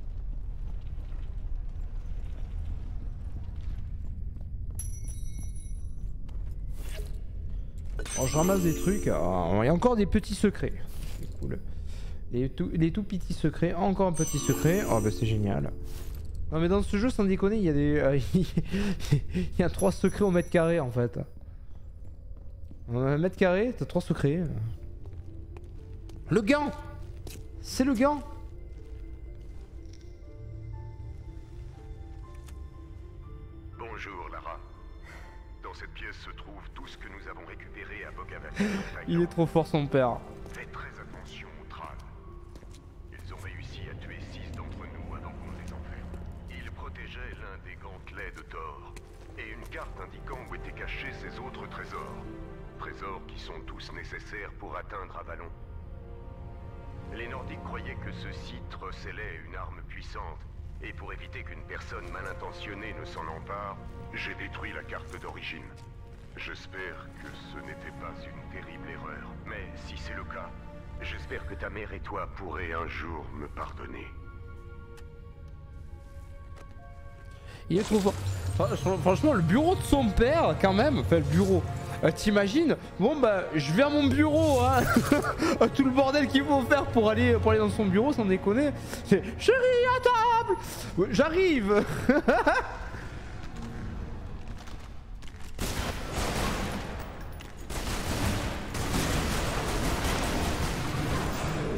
Speaker 2: Oh, je ramasse des trucs. Oh, il y a encore des petits secrets. C'est cool. Les tout, les tout petits secrets. Encore un petit secret. Oh bah c'est génial. Non mais dans ce jeu, sans déconner, il y a des... Euh, il y a trois secrets au mètre carré en fait. Un mètre carré, t'as trois secrets. Le gant. C'est le gant.
Speaker 6: Bonjour Lara. Dans cette pièce se trouve tout ce que nous avons récupéré à Bogavati.
Speaker 2: Il est trop fort son père.
Speaker 6: Faites très attention aux Thrall. Ils ont réussi à tuer six d'entre nous avant qu'on les enferme. Ils protégeaient l'un des gantelets de Thor et une carte indiquant où étaient cachés ses autres trésors. Trésors qui sont tous nécessaires pour atteindre Avalon. Les Nordiques croyaient que ce site recelait une arme puissante. Et pour éviter qu'une personne mal intentionnée ne s'en empare, j'ai détruit la carte d'origine. J'espère que ce n'était pas une terrible erreur. Mais si c'est le cas, j'espère que ta mère et toi pourrez un jour me pardonner.
Speaker 2: Il est trop fort. Franchement, le bureau de son père, quand même, enfin le bureau, euh, t'imagines? Bon bah, je vais à mon bureau, hein. Tout le bordel qu'il faut faire pour aller, pour aller dans son bureau, sans déconner. C'est chérie, à table. J'arrive.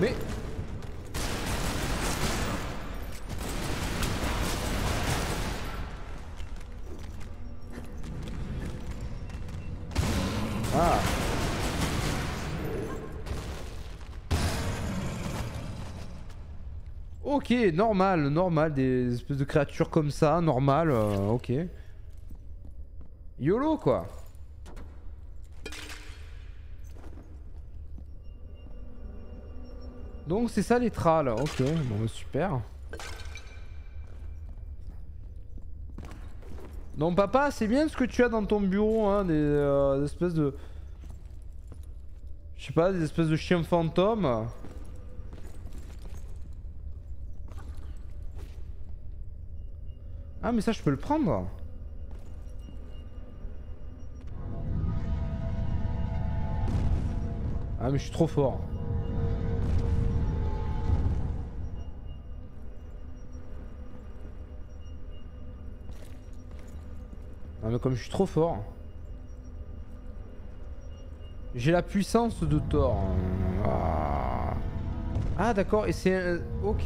Speaker 2: Mais... Ah. Ok, normal, normal, des espèces de créatures comme ça, normal, euh, ok. YOLO quoi. Donc c'est ça les tralles, ok, bon super. Donc papa, c'est bien ce que tu as dans ton bureau, hein, des, euh, des espèces de... Je sais pas, des espèces de chiens fantômes. Ah mais ça je peux le prendre. Ah mais je suis trop fort. Ah mais comme je suis trop fort. J'ai la puissance de Thor. Ah, ah d'accord, et c'est un... Ok.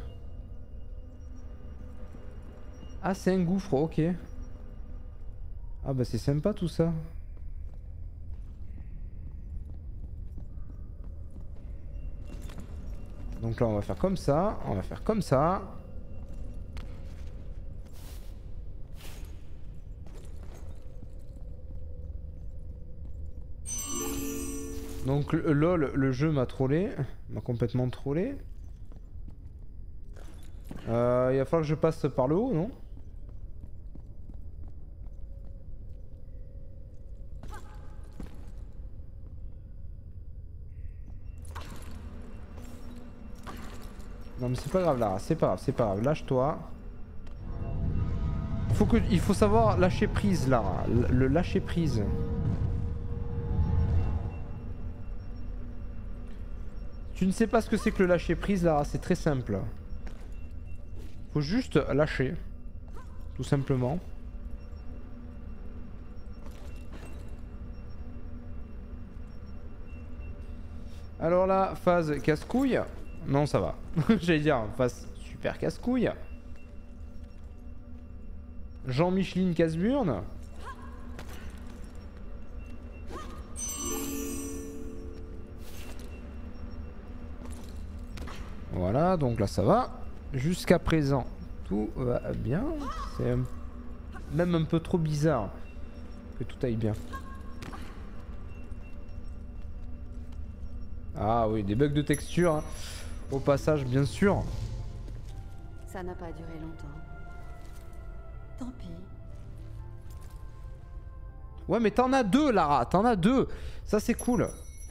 Speaker 2: Ah c'est un gouffre, ok. Ah bah c'est sympa tout ça. Donc là on va faire comme ça, on va faire comme ça. Donc lol, le jeu m'a trollé, m'a complètement trollé. Euh, il va falloir que je passe par le haut, non? Non mais c'est pas grave là, c'est pas grave, c'est pas grave, lâche-toi. Faut que, il faut savoir lâcher prise là, le lâcher prise. Tu ne sais pas ce que c'est que le lâcher prise là, c'est très simple. Faut juste lâcher, tout simplement. Alors là, phase casse-couille. Non, ça va. J'allais dire, phase super casse-couille. Jean-Micheline Casse-Burne. Voilà, donc là ça va. Jusqu'à présent, tout va bien. C'est même un peu trop bizarre que tout aille bien. Ah oui, des bugs de texture, hein. Au passage, bien sûr.
Speaker 5: Ça n'a pas duré longtemps. Tant pis.
Speaker 2: Ouais, mais t'en as deux, Lara. T'en as deux. Ça, c'est cool.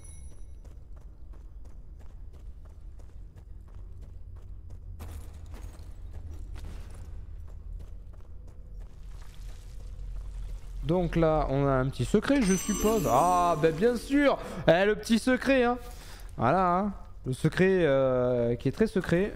Speaker 2: Donc là, on a un petit secret, je suppose. Ah, ben bien sûr. Eh, le petit secret, hein. Voilà, hein. Le secret euh, qui est très secret.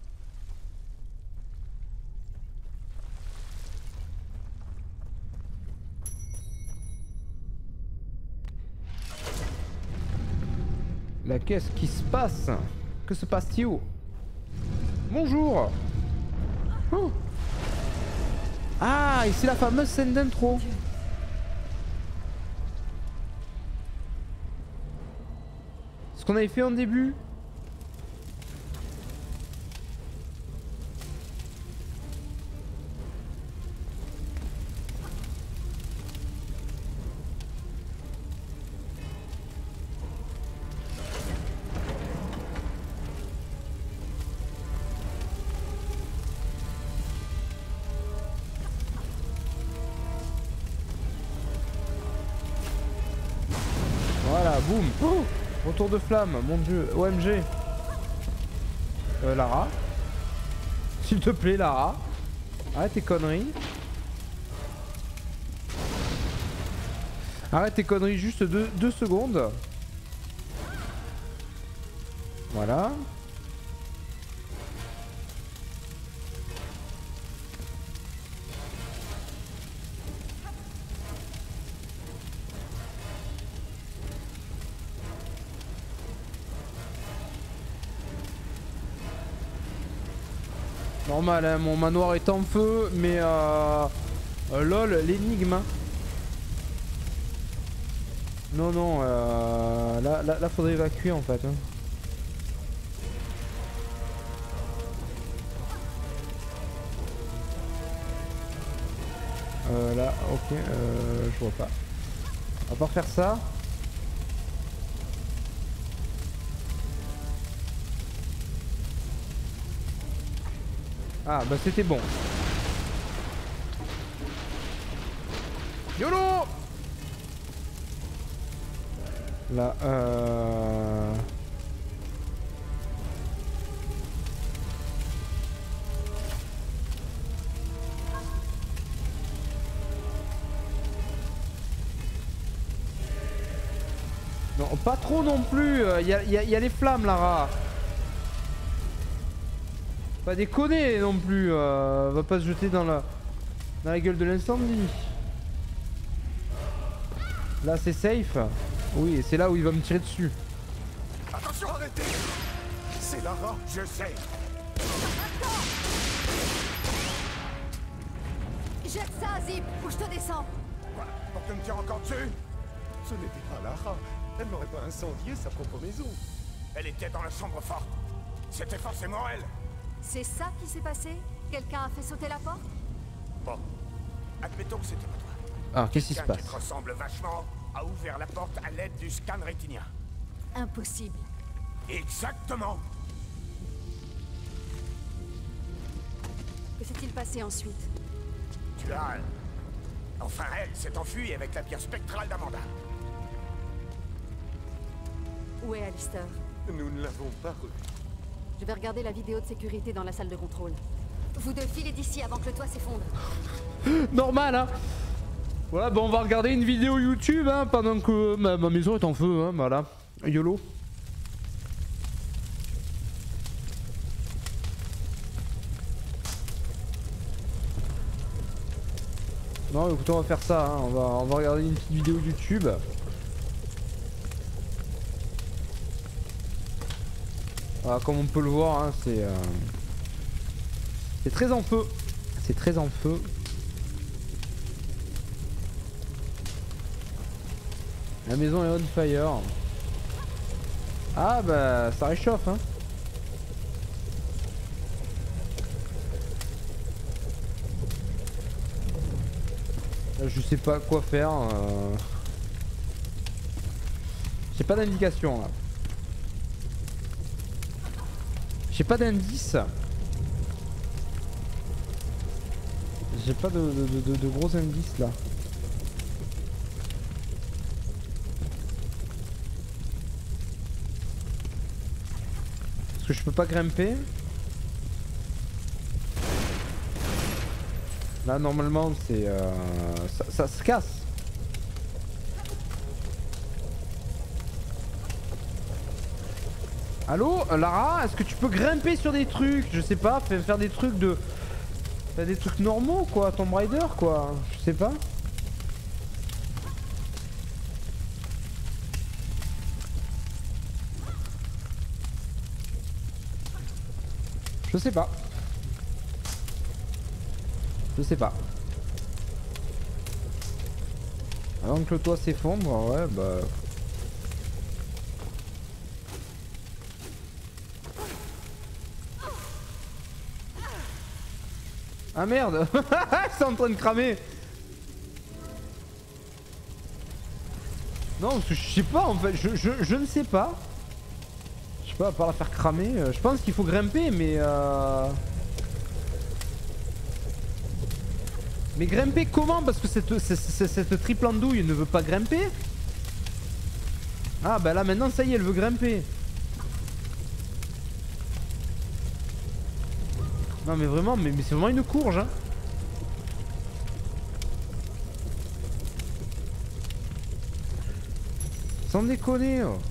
Speaker 2: Là, qu'est-ce qui se passe? Que se passe-t-il? Bonjour. Oh. Ah, et c'est la fameuse scène d'intro. Ce qu'on avait fait en début. Voilà, boum. Oh, retour de flamme, mon dieu. O M G. Euh, Lara. S'il te plaît, Lara. Arrête tes conneries. Arrête tes conneries juste deux, deux secondes. Voilà. Normal, hein, mon manoir est en feu, mais euh... euh lol, l'énigme. Hein. Non, non, euh... là, là, là, faudrait évacuer en fait. Hein. Euh, là, ok, euh, je vois pas. On va pas faire ça. Ah, bah c'était bon. YOLO! Là, euh... non, pas trop non plus. Il y a, y a, y a les flammes, Lara. Pas déconner non plus. Euh, va pas se jeter dans la, dans la gueule de l'incendie. Là, c'est safe. Oui, c'est là où il va me tirer dessus.
Speaker 6: Attention, arrêtez! C'est Lara, je sais.
Speaker 5: Jette ça, Zip, ou je te descends.
Speaker 6: Quoi? Pour que me tire encore dessus? Ce n'était pas Lara. Elle n'aurait pas incendié sa propre maison. Elle était dans la chambre forte. C'était forcément elle.
Speaker 5: C'est ça qui s'est passé? Quelqu'un a fait sauter la porte?
Speaker 6: Bon, admettons que c'était pas toi.
Speaker 2: Ah, qu'est-ce qui se
Speaker 6: Quelqu'un
Speaker 2: passe?
Speaker 6: qui te ressemble vachement a ouvert la porte à l'aide du scan rétinien.
Speaker 5: Impossible.
Speaker 6: Exactement.
Speaker 5: Que s'est-il passé ensuite?
Speaker 6: Tu as... Enfin, elle s'est enfuie avec la pierre spectrale d'Amanda.
Speaker 5: Où est Alistair?
Speaker 6: Nous ne l'avons pas revue.
Speaker 5: Je vais regarder la vidéo de sécurité dans la salle de contrôle. Vous deux filez d'ici avant que le toit s'effondre.
Speaker 2: Normal, hein. Voilà, bon, on va regarder une vidéo YouTube hein, pendant que ma, ma maison est en feu. Hein, voilà. YOLO. Non, écoutez, on va faire ça. Hein. On, va, on va regarder une petite vidéo YouTube. Voilà, comme on peut le voir, hein, c'est euh... c'est très en feu. C'est très en feu. La maison est on fire. Ah bah ça réchauffe hein. Là, je sais pas quoi faire. Euh... J'ai pas d'indication là. J'ai pas d'indice. J'ai pas de, de, de, de gros indices là. Parce que je peux pas grimper. Là normalement c'est... Euh, ça, ça se casse. Allô Lara, est-ce que tu peux grimper sur des trucs? Je sais pas, faire des trucs de... Faire des trucs normaux quoi, Tomb Raider quoi. Je sais pas. Je sais pas. Je sais pas. Avant que le toit s'effondre, ouais bah... Ah merde. C'est en train de cramer. Non parce que je sais pas en fait, je, je, je ne sais pas. Je sais pas, à part la faire cramer, euh, je pense qu'il faut grimper mais euh... Mais grimper comment? Parce que cette, cette, cette, cette triple andouille ne veut pas grimper. Ah bah là maintenant ça y est, elle veut grimper. Non mais vraiment, mais, mais c'est vraiment une courge hein. Sans déconner oh.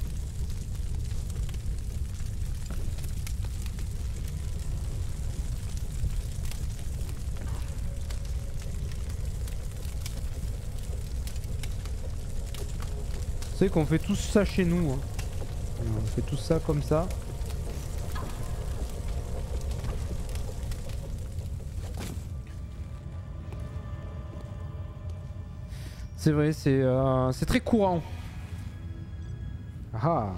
Speaker 2: Vous savez qu'on fait tout ça chez nous hein. On fait tout ça comme ça. C'est vrai, c'est euh, c'est très courant. Ah.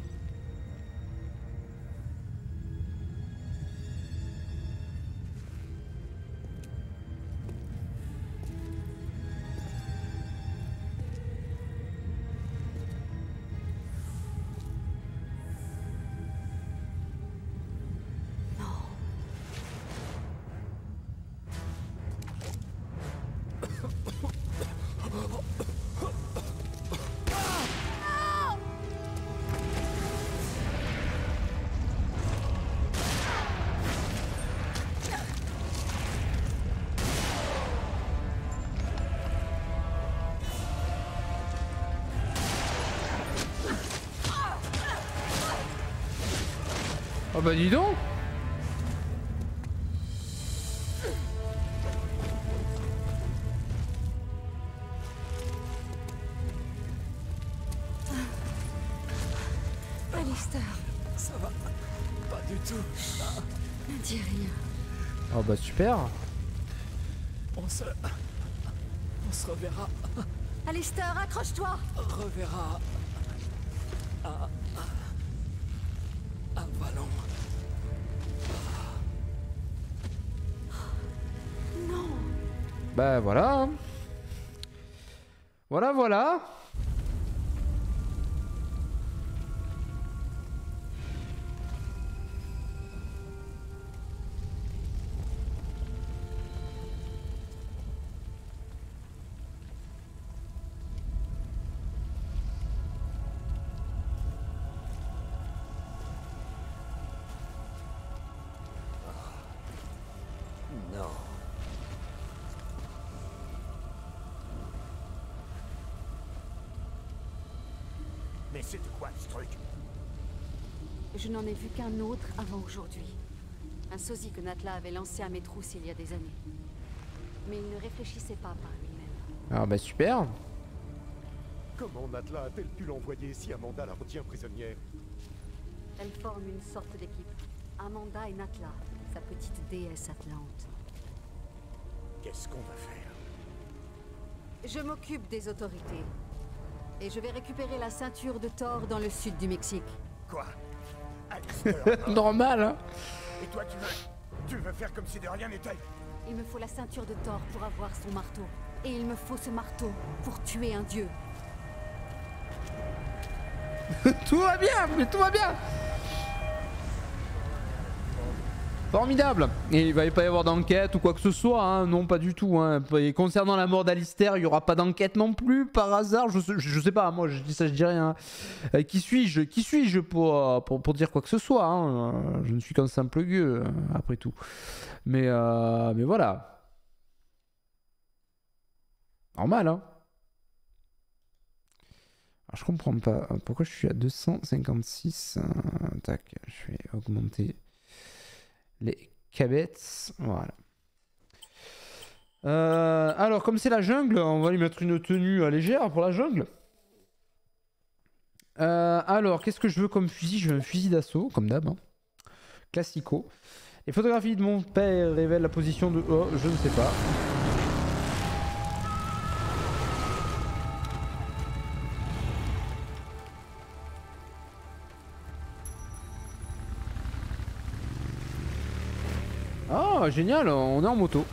Speaker 2: Oh bah dis donc.
Speaker 5: Alistair,
Speaker 8: Ça va pas du tout.
Speaker 5: ne dis rien.
Speaker 2: Oh bah super.
Speaker 8: On se... On se reverra.
Speaker 5: Alistair, accroche-toi.
Speaker 8: Reverra. À... À Vallon.
Speaker 5: Non.
Speaker 2: Bah voilà. Voilà, voilà.
Speaker 8: Non.
Speaker 6: Mais c'est quoi ce truc?
Speaker 5: Je n'en ai vu qu'un autre avant aujourd'hui. Un sosie que Natla avait lancé à mes trousses il y a des années. Mais il ne réfléchissait pas par lui-même.
Speaker 2: Ah bah super.
Speaker 6: Comment Natla a-t-elle pu l'envoyer si Amanda la retient prisonnière?
Speaker 5: Elles forment une sorte d'équipe. Amanda et Natla, sa petite déesse atlante.
Speaker 6: Qu'est-ce qu'on va faire?
Speaker 5: Je m'occupe des autorités. Et je vais récupérer la ceinture de Thor dans le sud du Mexique.
Speaker 6: Quoi? Alistair,
Speaker 2: Normal hein.
Speaker 6: et toi tu veux... Tu veux faire comme si de rien n'était?
Speaker 5: Il me faut la ceinture de Thor pour avoir son marteau. Et il me faut ce marteau pour tuer un dieu.
Speaker 2: Tout va bien, mais tout va bien. Formidable. Et il va pas y avoir d'enquête ou quoi que ce soit, hein. Non pas du tout. Hein. Et concernant la mort d'Alistair, il n'y aura pas d'enquête non plus, par hasard. Je sais, je sais pas, moi je dis ça, je dis rien. Euh, qui suis-je Qui suis-je pour, euh, pour, pour dire quoi que ce soit hein. euh, Je ne suis qu'un simple gueux, euh, après tout. Mais, euh, mais voilà. Normal, hein. Alors, je comprends pas pourquoi je suis à deux cent cinquante-six. Euh, tac, je vais augmenter les cabettes. Voilà. Euh, alors, comme c'est la jungle, on va lui mettre une tenue légère pour la jungle. Euh, alors, qu'est-ce que je veux comme fusil? Je veux un fusil d'assaut, comme d'hab. Hein. Classico. Les photographies de mon père révèlent la position de... Oh, je ne sais pas. Ah, génial, on est en moto.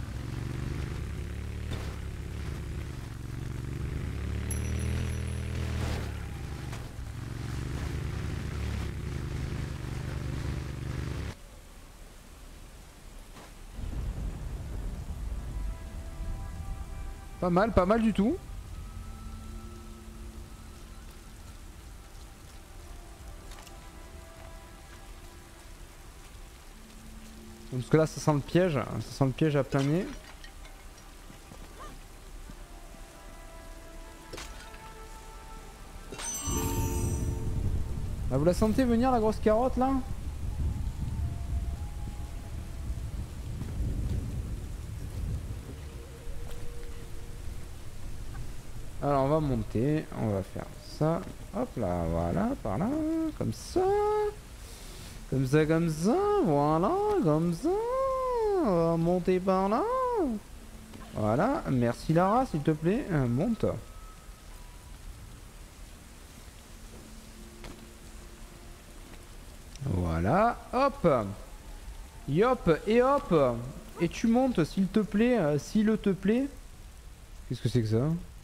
Speaker 2: Pas mal, pas mal du tout. Parce que là ça sent le piège, ça sent le piège à plein nez. Ah, vous la sentez venir la grosse carotte là? Alors on va monter, on va faire ça, hop là, voilà, par là, comme ça. Comme ça, comme ça, voilà, comme ça. On va monter par là. Voilà, merci Lara, s'il te plaît. Euh, monte. Voilà, hop. Yop, et hop. Et tu montes, s'il te plaît, euh, s'il te plaît. Qu'est-ce que c'est que ça?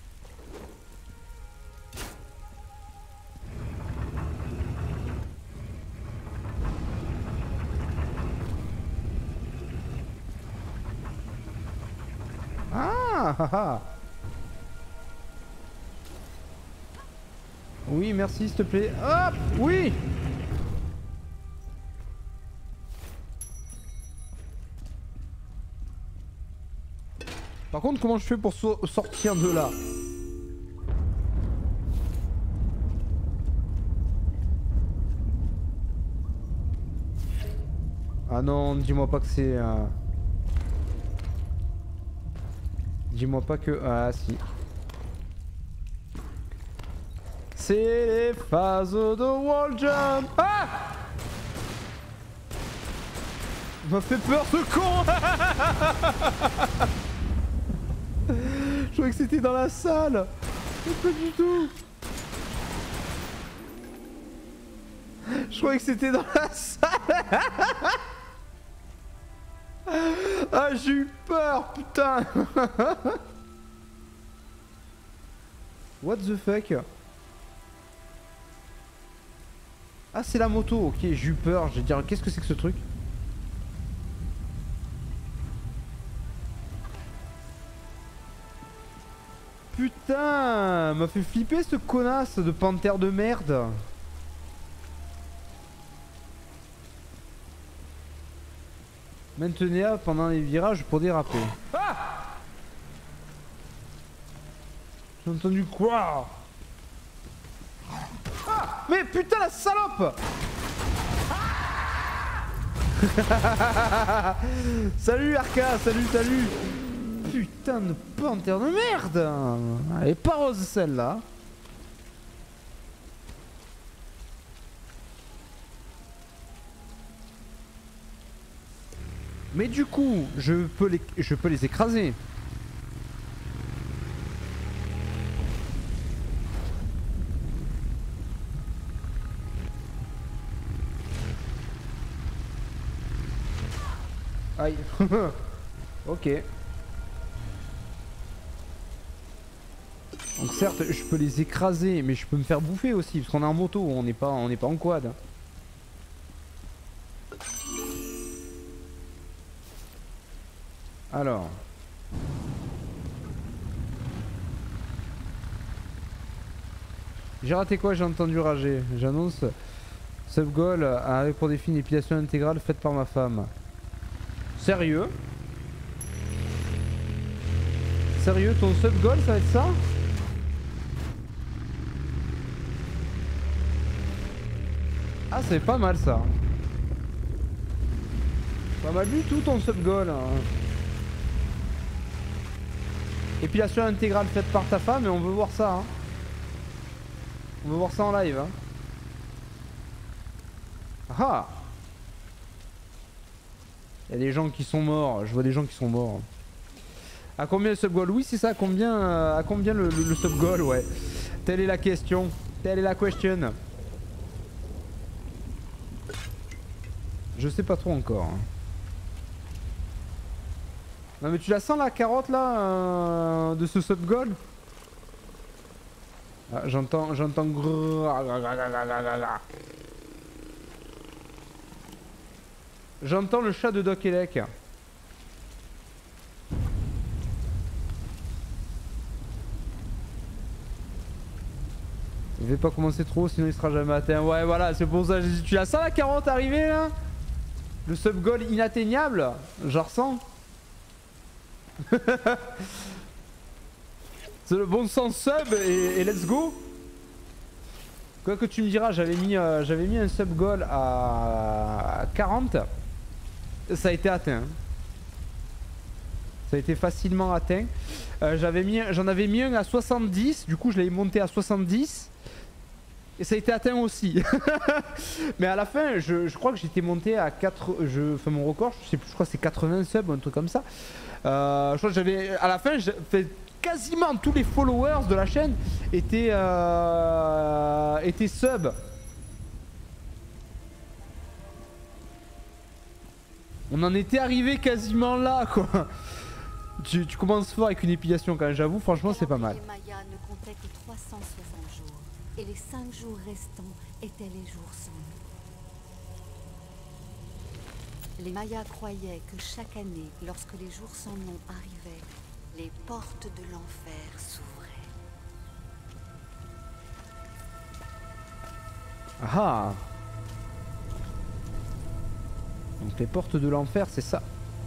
Speaker 2: Ah, ah, ah. Oui, merci, s'il te plaît. Hop, oui. Par contre, comment je fais pour so sortir de là? Ah non, dis-moi pas que c'est... Euh... Dis-moi pas que... Ah si. C'est les phases de wall jump. Ah! Il m'a fait peur ce con. Je croyais que c'était dans la salle. Mais pas du tout. Je croyais que c'était dans la salle. Ah, j'ai eu peur, putain. What the fuck? Ah, c'est la moto, ok, j'ai eu peur. Je vais dire, qu'est-ce que c'est que ce truc? Putain, m'a fait flipper ce connasse de panthère de merde. Maintenez pendant les virages pour déraper. Ah! J'ai entendu quoi? Ah! Mais putain la salope! Ah! Salut Arca, salut, salut! Putain de panthère de merde! Elle est pas rose celle-là. Mais du coup, je peux les, je peux les écraser. Aïe. Ok. Donc certes, je peux les écraser, mais je peux me faire bouffer aussi, parce qu'on est en moto, on n'est pas, on n'est pas en quad. Alors. J'ai raté quoi? J'ai entendu rager. J'annonce Subgoal avec pour défi une épilation intégrale faite par ma femme. Sérieux? Sérieux, ton Subgoal ça va être ça? Ah, c'est pas mal ça. Pas mal du tout ton Subgoal. Hein. Épilation intégrale faite par ta femme et on veut voir ça. Hein. On veut voir ça en live. Hein. Ah! Il y a des gens qui sont morts. Je vois des gens qui sont morts. À combien le Subgoal? Oui, c'est ça. À combien, euh, à combien le, le, le Subgoal? Ouais. Telle est la question. Telle est la question. Je sais pas trop encore. Hein. Non mais tu la sens la carotte là euh, de ce Subgoal? Ah, j'entends, j'entends. J'entends le chat de Doc Elec. Il va pas commencer trop sinon il sera jamais atteint. Ouais voilà, c'est pour ça. Tu la sens la carotte arriver là? Le Subgoal inatteignable? J'en ressens. C'est le bon sens sub et, et let's go. Quoi que tu me diras, j'avais mis, euh, j'avais mis un Subgoal à quarante. Ça a été atteint. Ça a été facilement atteint. Euh, j'avais mis, j'en avais mis un à soixante-dix. Du coup, je l'avais monté à soixante-dix. Et ça a été atteint aussi. Mais à la fin, je, je crois que j'étais monté à quatre... Je, enfin mon record, je sais plus, je crois que c'est quatre-vingts subs, un truc comme ça. Euh, je crois que j'avais... À la fin, j'ai fait quasiment tous les followers de la chaîne étaient, euh, étaient sub. On en était arrivé quasiment là, quoi. Tu, tu commences fort avec une épilation quand même, j'avoue, franchement c'est pas mal.
Speaker 5: Les Mayas ne comptaient que trois cent soixante jours, et les cinq jours restants étaient les jours sans nom. Les Mayas croyaient que chaque année, lorsque les jours sans nom arrivaient, les portes de l'enfer s'ouvraient.
Speaker 2: Ah. Donc les portes de l'enfer, c'est ça.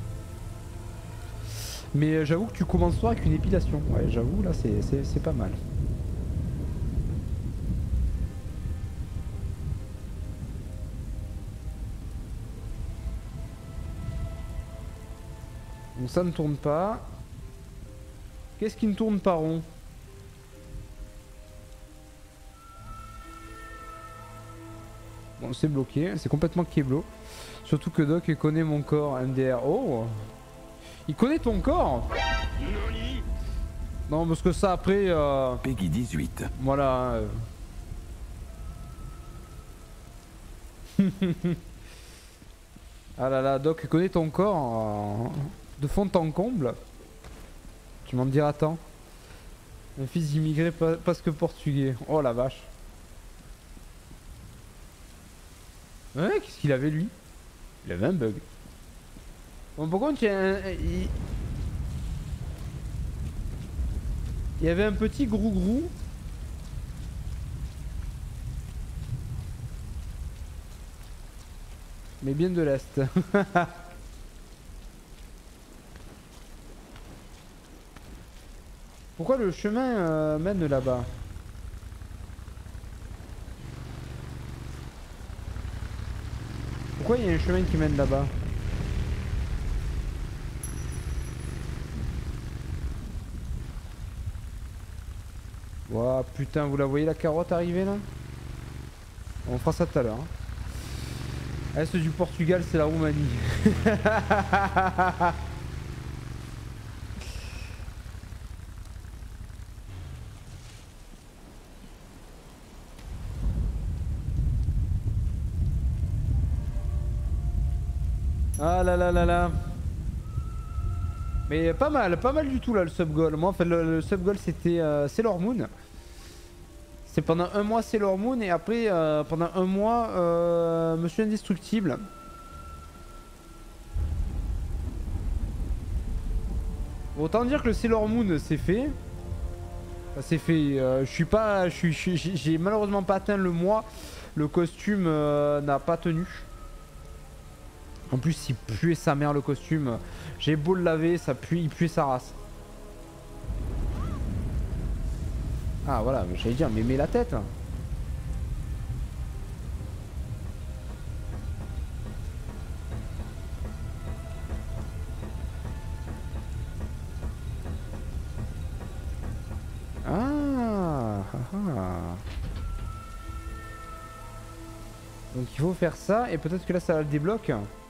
Speaker 2: Mais euh, j'avoue que tu commences fort avec une épilation. Ouais, j'avoue, là, c'est pas mal. Donc ça ne tourne pas. Qu'est-ce qui ne tourne pas rond? Bon, c'est bloqué, c'est complètement keblo. Surtout que Doc connaît mon corps M D R. Oh, il connaît ton corps? Non, parce que ça après... Euh...
Speaker 9: Peggy dix-huit.
Speaker 2: Voilà. Euh... ah là là, Doc connaît ton corps euh... de fond en comble. Tu m'en diras tant. Un fils d'immigré parce que portugais. Oh la vache. Ouais, qu'est-ce qu'il avait lui? Il avait un bug. Bon, par contre, il y a un... il... il y avait un petit grou-grou. Mais bien de l'Est. Pourquoi le chemin euh, mène là-bas? Pourquoi il y a un chemin qui mène là-bas? Ouah, putain, vous la voyez la carotte arriver là? On fera ça tout à l'heure. Hein. Est du Portugal, c'est la Roumanie. Ah là là là là. Mais pas mal, pas mal du tout là le sub goal. Moi en fait le, le sub goal c'était euh, Sailor Moon. C'est pendant un mois Sailor Moon et après euh, pendant un mois euh, Monsieur Indestructible. Autant dire que le Sailor Moon c'est fait. Ça c'est fait. Euh, je suis pas, je suis, j'ai malheureusement pas atteint le mois. Le costume euh, n'a pas tenu. En plus il puait sa mère le costume. J'ai beau le laver, ça pue, il puait sa race. Ah voilà, j'allais dire, mais mets la tête. Ah, ah, ah. Donc il faut faire ça et peut-être que là ça le débloque.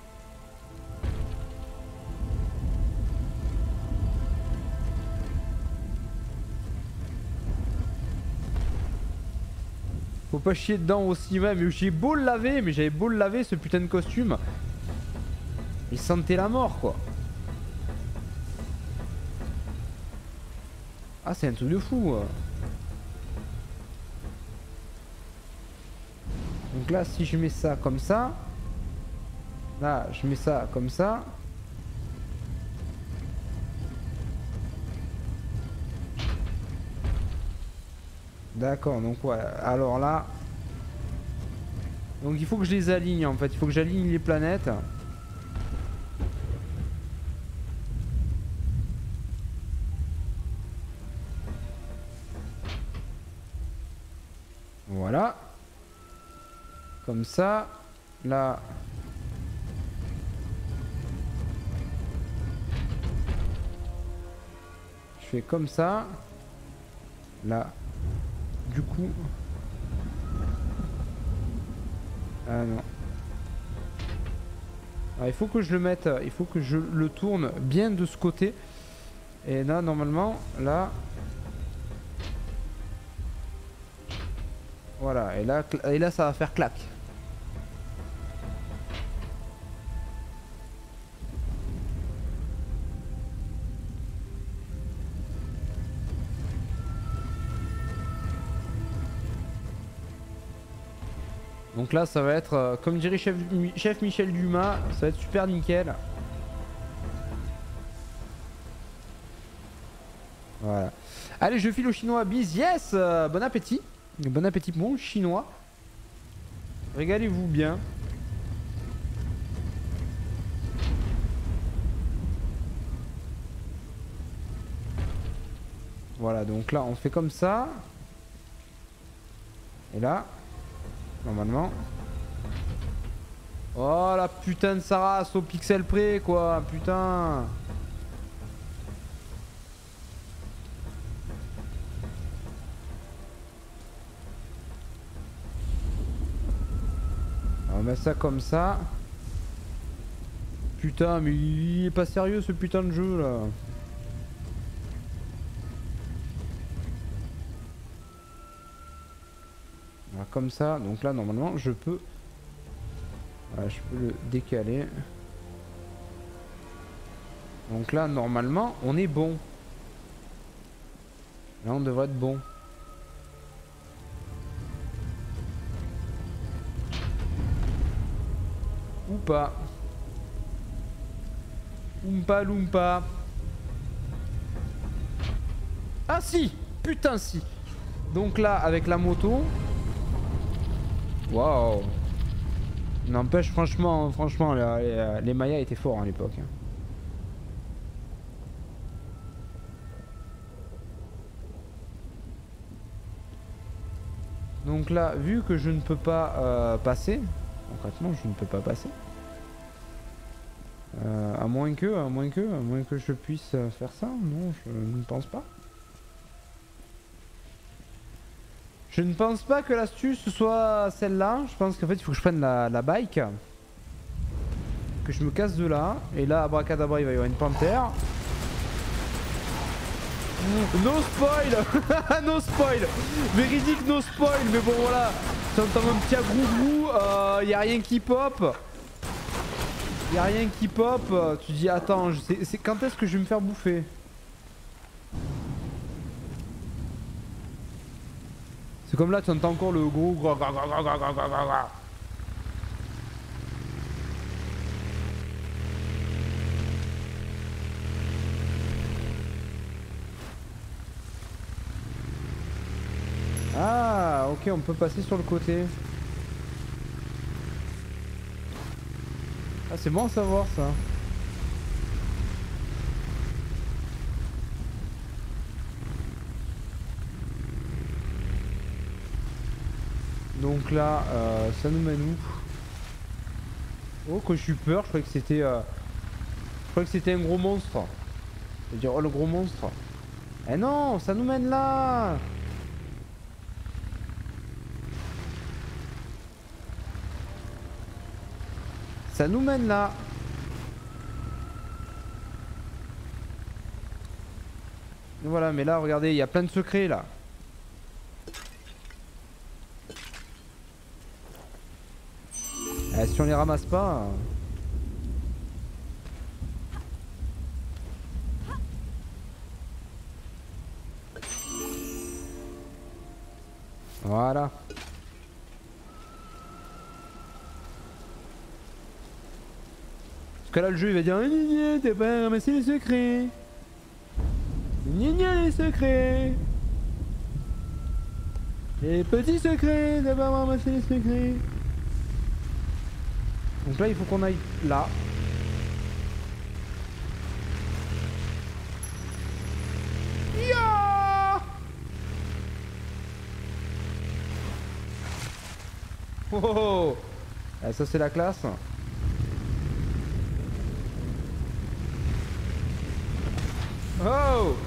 Speaker 2: Faut pas chier dedans aussi, ouais, mais j'ai beau le laver, mais j'avais beau le laver ce putain de costume. Il sentait la mort quoi. Ah c'est un truc de fou. Donc là si je mets ça comme ça. Là je mets ça comme ça. D'accord, donc voilà. Alors là, donc il faut que je les aligne en fait. Il faut que j'aligne les planètes. Voilà. Comme ça. Là. Je fais comme ça. Là. Du coup, Ah non. Alors, il faut que je le mette, il faut que je le tourne bien de ce côté. Et là, normalement, là... Voilà, et là, et là ça va faire clac. Donc là ça va être, euh, comme dirait chef, chef Michel Dumas, ça va être super nickel. Voilà. Allez, je file au chinois, bis, yes, euh, bon appétit. Bon appétit mon chinois. Régalez-vous bien. Voilà, donc là on fait comme ça. Et là, normalement. Oh la putain de sa race au pixel près quoi, putain. On met ça comme ça. Putain, mais il est pas sérieux ce putain de jeu là. Voilà, comme ça. Donc là, normalement, je peux. Voilà, je peux le décaler. Donc là, normalement, on est bon. Là, on devrait être bon. Ou pas. Oompa loompa. Ah si. Putain si. Donc là avec la moto. Waouh. N'empêche franchement, franchement les, les, les Mayas étaient forts à l'époque. Donc là, vu que je ne peux pas euh, passer, concrètement je ne peux pas passer. Euh, à moins que, à moins que, à moins que je puisse faire ça, non, je ne pense pas. Je ne pense pas que l'astuce soit celle-là. Je pense qu'en fait il faut que je prenne la, la bike, que je me casse de là, et là abracadabra il va y avoir une panthère. No spoil. No spoil. Véridique no spoil. Mais bon voilà, t'entends un petit agrou-grou, euh, y a rien qui pop. Y a rien qui pop. Tu dis attends, c'est quand est-ce que je vais me faire bouffer? C'est comme là, tu entends encore le gros gros gros gros gros gros gros gros gros. Ah, ok, on peut passer sur le côté. Ah, c'est bon à savoir ça. Donc là, euh, ça nous mène où? Oh, que je suis peur, je croyais que c'était... Euh... Je croyais que c'était un gros monstre. Je veux dire, oh le gros monstre. Eh non, ça nous mène là. Ça nous mène là. Et voilà, mais là, regardez, il y a plein de secrets là. Eh, si on les ramasse pas... Voilà. Parce que là le jeu il va dire gna gna, t'as pas ramassé les secrets. Gna gna les secrets. Les petits secrets, t'as pas ramassé les secrets. Donc là il faut qu'on aille là. Ya oh, oh, oh. Ah, ça c'est la classe. Oh.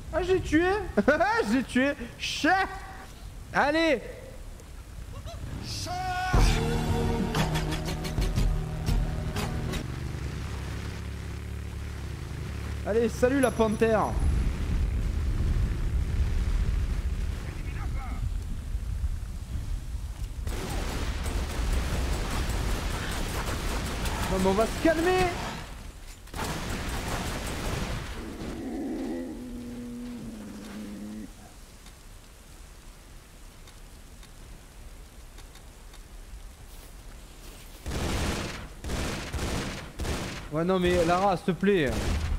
Speaker 2: Ah, je l'ai tué. Je l'ai tué. Chat. Allez. Allez, salut la panthère. Non mais on va se calmer. Ouais non mais Lara, s'il te plaît.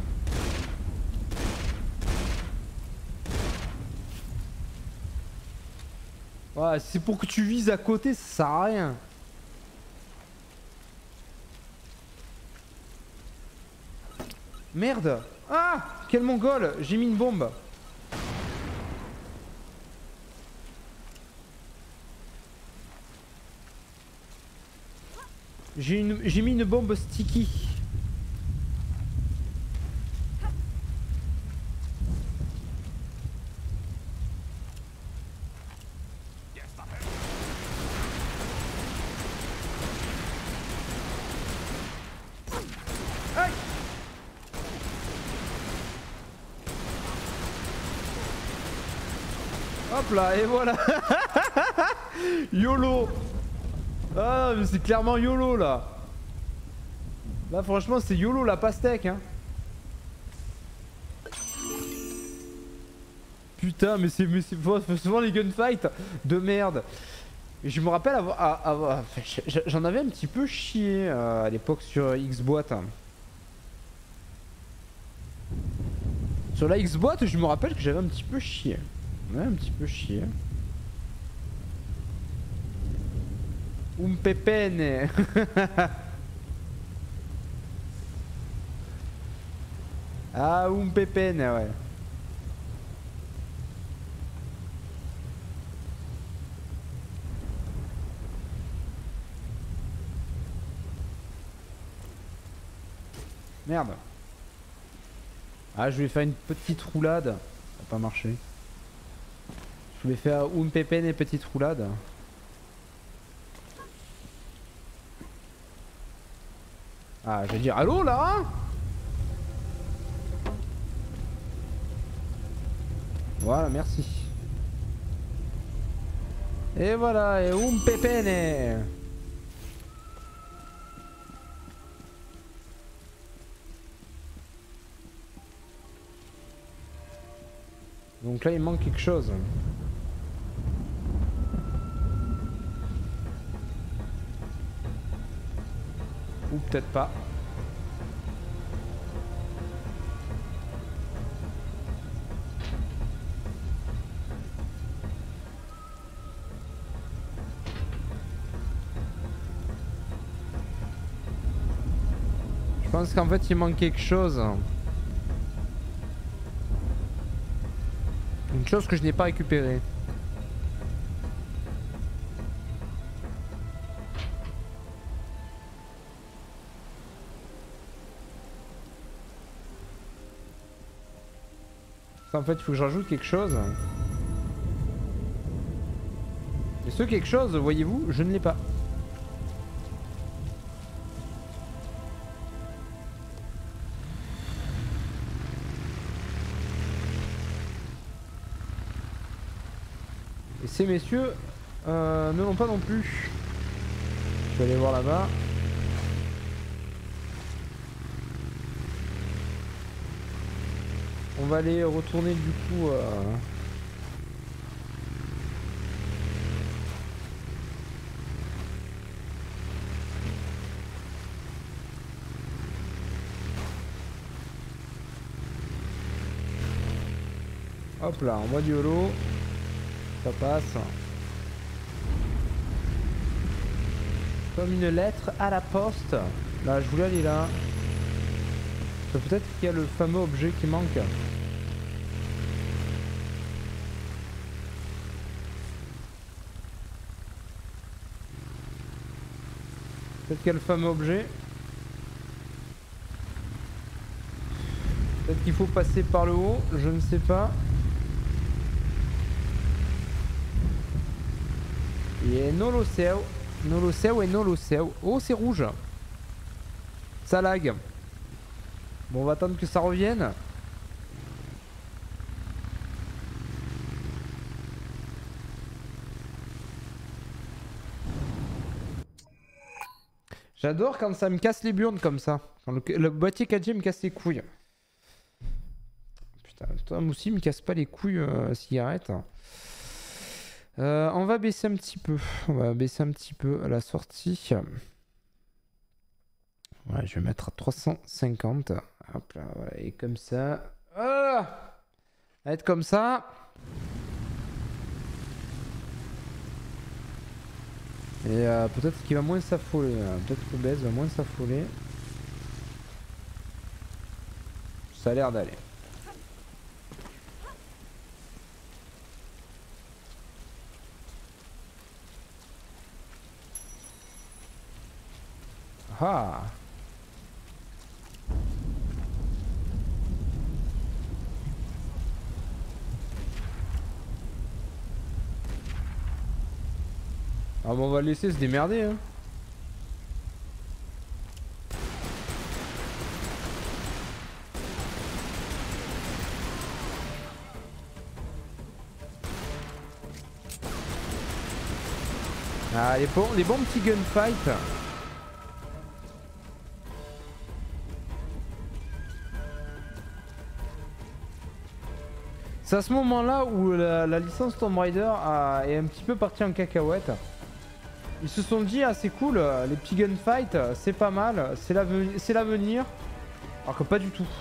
Speaker 2: Ouais, c'est pour que tu vises à côté, ça sert à rien. Merde. Ah, quel mongol. J'ai mis une bombe. J'ai une... j'ai mis une bombe sticky. Aïe. Hop là, et voilà. YOLO. Ah mais c'est clairement YOLO là. Là franchement c'est YOLO la pastèque hein. Putain mais c'est souvent les gunfights de merde. Et je me rappelle avoir, avoir enfin, j'en avais un petit peu chié euh, à l'époque sur X-Boîte. Sur la X-Boîte je me rappelle que j'avais un petit peu chié. Ouais, un petit peu chié. Un pépene. Ah, un pépene, ouais. Merde. Ah, je vais faire une petite roulade. Ça n'a pas marché. Je voulais faire un pépene et petite roulade. Ah, je vais dire allô là. Voilà, merci. Et voilà, et un pépene. Donc là, il manque quelque chose. Ou peut-être pas. Je pense qu'en fait il manque quelque chose. Une chose que je n'ai pas récupérée. En fait il faut que je rajoute quelque chose. Et ce quelque chose, voyez-vous, je ne l'ai pas. Et ces messieurs euh, ne l'ont pas non plus. Je vais aller voir là-bas. On va aller retourner du coup euh... Hop là, on voit du holo. Ça passe. Comme une lettre à la poste. Là, je voulais aller là. Peut-être qu'il y a le fameux objet qui manque. Peut-être qu'il y a le fameux objet. Peut-être qu'il faut passer par le haut, je ne sais pas. Et non lo sais. Non lo sais et non lo sais. Oh, c'est rouge. Ça lag. Bon, on va attendre que ça revienne. J'adore quand ça me casse les burnes comme ça. Quand le, le boîtier quatre G me casse les couilles. Putain, toi Moussi me casse pas les couilles euh, cigarette. Euh, on va baisser un petit peu. On va baisser un petit peu à la sortie. Ouais, je vais mettre à trois cent cinquante. Hop là, voilà. Et comme ça. Voilà. Ça va être comme ça. Et euh, peut-être qu'il va moins s'affoler. Peut-être que Bez va moins s'affoler. Ça a l'air d'aller. Ah. Ah bon, on va le laisser se démerder hein. Ah, les bons, les bons petits gunfights. C'est à ce moment-là où la, la licence Tomb Raider a, est un petit peu partie en cacahuète. Ils se sont dit, ah c'est cool, les petits gunfights, c'est pas mal, c'est l'avenir. Alors que pas du tout.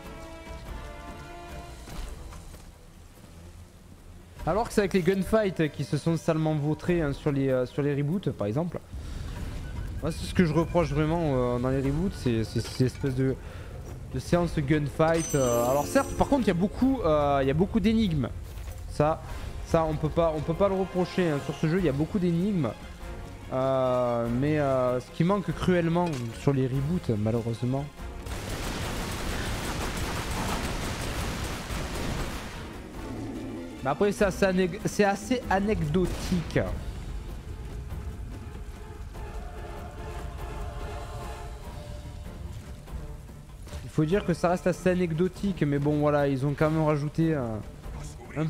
Speaker 2: Alors que c'est avec les gunfights qui se sont salement vautrés hein, sur, les, euh, sur les reboots par exemple. Moi c'est ce que je reproche vraiment euh, dans les reboots, c'est ces espèces de, de séances gunfight. Euh. Alors certes par contre il y a beaucoup, euh, il y a beaucoup d'énigmes. Ça, ça on peut pas, on peut pas le reprocher hein. Sur ce jeu il y a beaucoup d'énigmes. Euh, mais euh, ce qui manque cruellement sur les reboots malheureusement. Mais après c'est assez, c'est assez anecdotique. Il faut dire que ça reste assez anecdotique, mais bon voilà, ils ont quand même rajouté euh, un...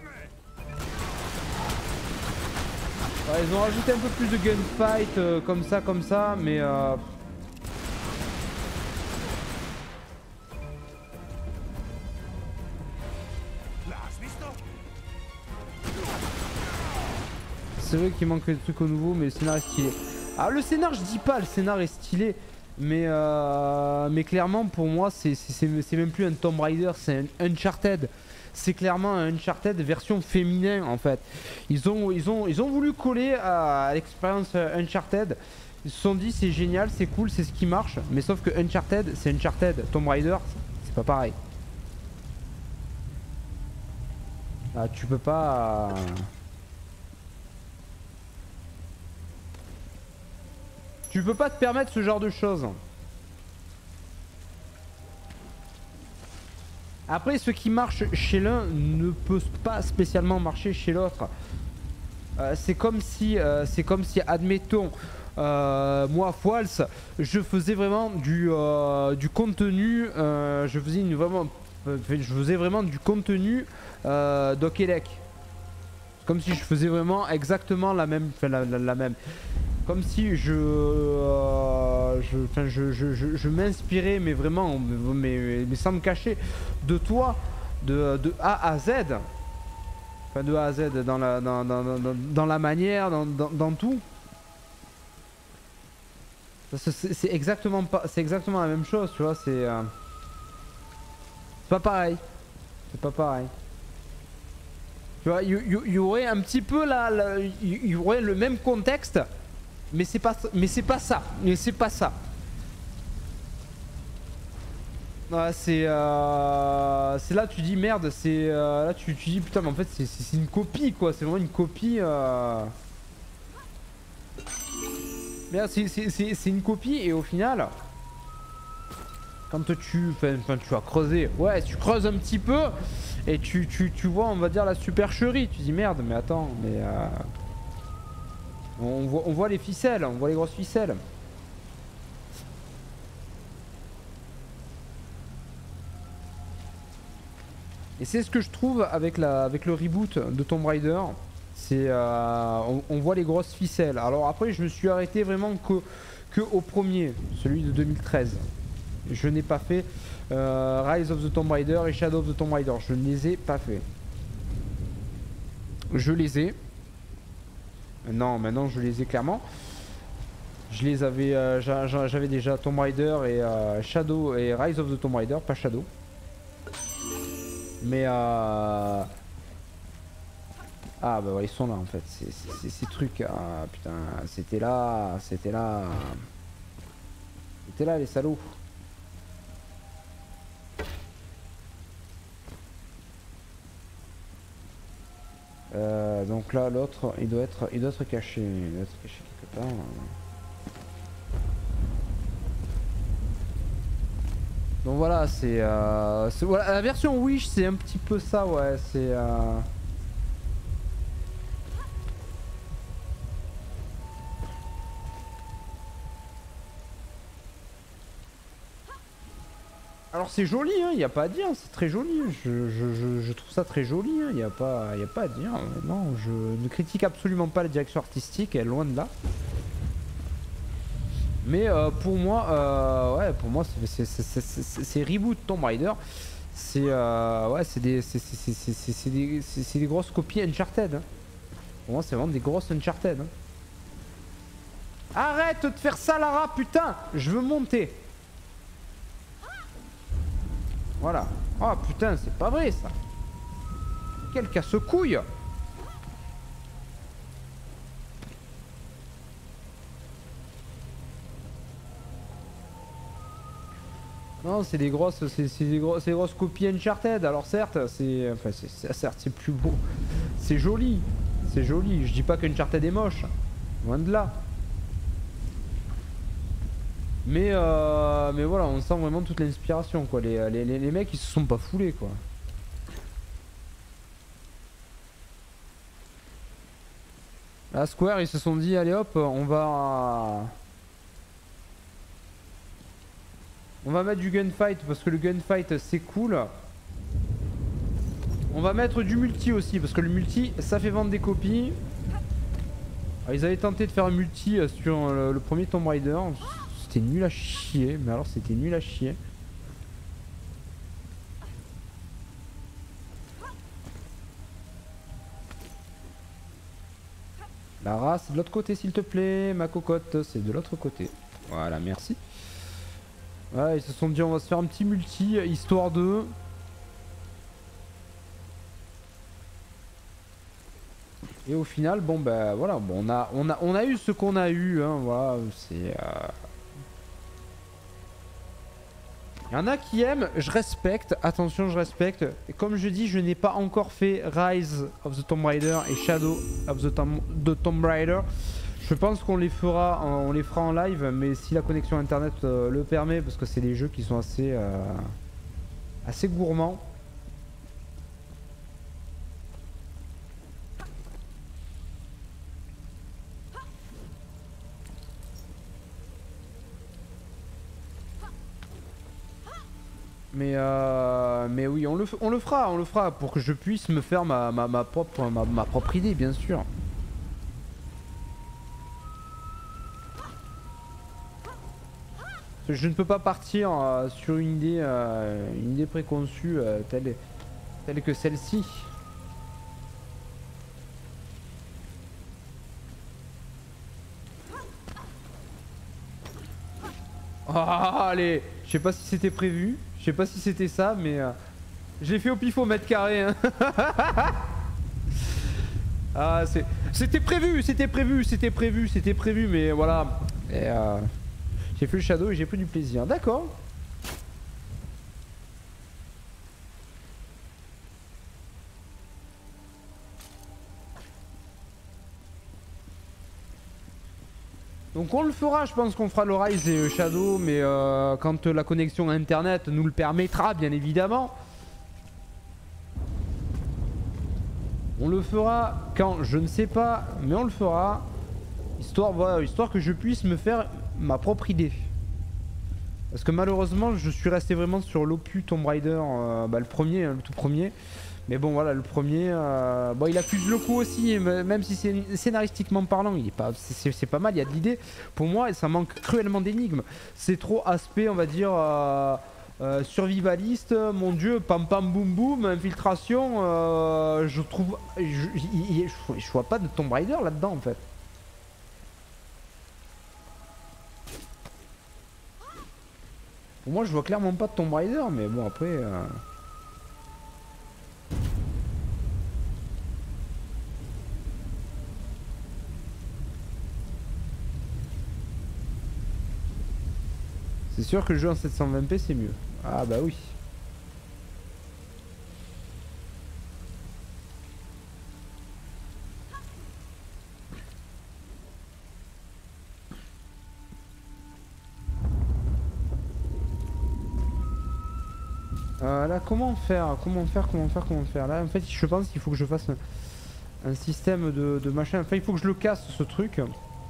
Speaker 2: Ouais, ils ont rajouté un peu plus de gunfight euh, comme ça, comme ça, mais euh... c'est vrai qu'il manque des trucs au nouveau, mais le scénar est stylé. Ah, le scénar, je dis pas, le scénar est stylé, mais euh... mais clairement pour moi c'est même plus un Tomb Raider, c'est un Uncharted. C'est clairement un Uncharted version féminin en fait. Ils ont, ils ont, ils ont voulu coller à, à l'expérience Uncharted. Ils se sont dit c'est génial, c'est cool, c'est ce qui marche. Mais sauf que Uncharted, c'est Uncharted. Tomb Raider, c'est pas pareil. Ah, tu peux pas... Tu peux pas te permettre ce genre de choses. Après, ce qui marche chez l'un ne peut pas spécialement marcher chez l'autre. Euh, c'est comme si, euh, c'est comme si, admettons, euh, moi, Foals, je faisais vraiment du, euh, du contenu, euh, je faisais une vraiment, je faisais vraiment du contenu euh, Dokelec. Comme si je faisais vraiment exactement la même, enfin la, la, la même. Comme si je, euh, je, enfin, je, je, je, je m'inspirais, mais vraiment, mais, mais sans me cacher, de toi, de, de A à Z. Enfin, de A à Z dans la, dans, dans, dans, dans la manière, dans, dans, dans tout. C'est exactement pas, c'est exactement la même chose, tu vois. C'est, euh, c'est pas pareil. C'est pas pareil. Tu vois, il y, y, y aurait un petit peu là, il y, y aurait le même contexte. Mais c'est pas, mais c'est pas ça, mais c'est pas ça. Ouais, c'est, euh, c'est là tu dis merde, c'est euh, là tu, tu dis putain mais en fait c'est une copie quoi, c'est vraiment une copie. Euh... Merde, c'est une copie et au final, quand tu, enfin, tu vas creuser, ouais, tu creuses un petit peu et tu, tu, tu vois, on va dire la supercherie. Tu dis merde, mais attends, mais euh, on voit, on voit les ficelles, on voit les grosses ficelles. Et c'est ce que je trouve avec la, avec le reboot de Tomb Raider. C'est, euh, on, on voit les grosses ficelles. Alors après, je me suis arrêté vraiment que, que au premier, celui de deux mille treize. Je n'ai pas fait euh, Rise of the Tomb Raider et Shadow of the Tomb Raider. Je ne les ai pas fait. Je les ai. Non, maintenant je les ai clairement. Je les avais, euh, j'avais déjà Tomb Raider et euh, Shadow et Rise of the Tomb Raider, pas Shadow. Mais euh... ah bah ouais, ils sont là en fait. C'est ces trucs. Ah putain, c'était là, c'était là, c'était là les salauds. Euh, donc là l'autre il doit être il doit être caché il doit être caché quelque part. Donc voilà, c'est euh, voilà, la version Wish c'est un petit peu ça, ouais, c'est euh... alors c'est joli, il hein, n'y a pas à dire, c'est très joli, je, je, je, je trouve ça très joli, il hein, n'y a, pas, y a pas à dire, non, je ne critique absolument pas la direction artistique, elle est loin de là. Mais euh, pour moi, euh, ouais, pour moi, c'est reboot Tomb Raider. C'est euh, ouais, c'est des, c'est des, des grosses copies Uncharted. Hein. Pour moi, c'est vraiment des grosses Uncharted. Hein. Arrête de faire ça, Lara, putain! Je veux monter. Voilà. Oh putain, c'est pas vrai ça. Quel casse-couille! Non, c'est des grosses, c'est des, gros, des grosses copies Uncharted. Alors certes, c'est, enfin, c'est, certes, c'est plus beau, c'est joli, c'est joli. Je dis pas qu'Uncharted est moche, loin de là. Mais, euh, mais voilà, on sent vraiment toute l'inspiration, quoi. Les, les, les, les mecs, ils se sont pas foulés, quoi. Là, Square, ils se sont dit, allez hop, on va. On va mettre du gunfight parce que le gunfight c'est cool. On va mettre du multi aussi parce que le multi ça fait vendre des copies. Alors, ils avaient tenté de faire un multi sur le, le premier Tomb Raider. C'était nul à chier, mais alors c'était nul à chier. Lara, c'est de l'autre côté s'il te plaît. Ma cocotte, c'est de l'autre côté. Voilà, merci. Ouais, ils se sont dit on va se faire un petit multi, histoire de... Et au final, bon bah voilà, bon, on, a, on, a, on a eu ce qu'on a eu, hein, voilà, c'est... Euh... Il y en a qui aiment, je respecte, attention je respecte. Et comme je dis, je n'ai pas encore fait Rise of the Tomb Raider et Shadow of the Tomb, the Tomb Raider. Je pense qu'on les fera, on les fera en live, mais si la connexion internet euh, le permet, parce que c'est des jeux qui sont assez, euh, assez gourmands. Mais euh, mais oui, on le, on le fera, on le fera pour que je puisse me faire ma, ma, ma propre, ma, ma propre idée, bien sûr. Je ne peux pas partir euh, sur une idée, euh, une idée préconçue euh, telle, telle que celle-ci. Oh, allez, je sais pas si c'était prévu, je sais pas si c'était ça, mais euh, j'ai fait au pif au mètre carré. Hein. Ah, c'était prévu, c'était prévu, c'était prévu, c'était prévu, mais voilà. Et euh, j'ai fait le shadow et j'ai pris du plaisir. D'accord. Donc on le fera, je pense qu'on fera le Rise et Shadow, mais euh, quand la connexion internet nous le permettra, bien évidemment. On le fera quand, je ne sais pas, mais on le fera. Histoire, voilà, histoire que je puisse me faire ma propre idée. Parce que malheureusement, je suis resté vraiment sur l'opus Tomb Raider, euh, bah, le premier, hein, le tout premier. Mais bon, voilà, le premier, euh, bon, il accuse le coup aussi, même si c'est scénaristiquement parlant, il est pas, c'est pas mal, il y a de l'idée. Pour moi, ça manque cruellement d'énigmes. C'est trop aspect, on va dire, euh, euh, survivaliste. Mon dieu, pam pam boum boum, infiltration. Euh, je trouve, je, je, je, je vois pas de Tomb Raider là-dedans en fait. Pour moi, je vois clairement pas de Tomb Raider, mais bon, après. Euh... C'est sûr que le jeu en sept cent vingt p c'est mieux. Ah bah oui. Euh, là comment faire Comment faire Comment faire Comment faire Là en fait je pense qu'il faut que je fasse un, un système de, de machin. Enfin il faut que je le casse ce truc.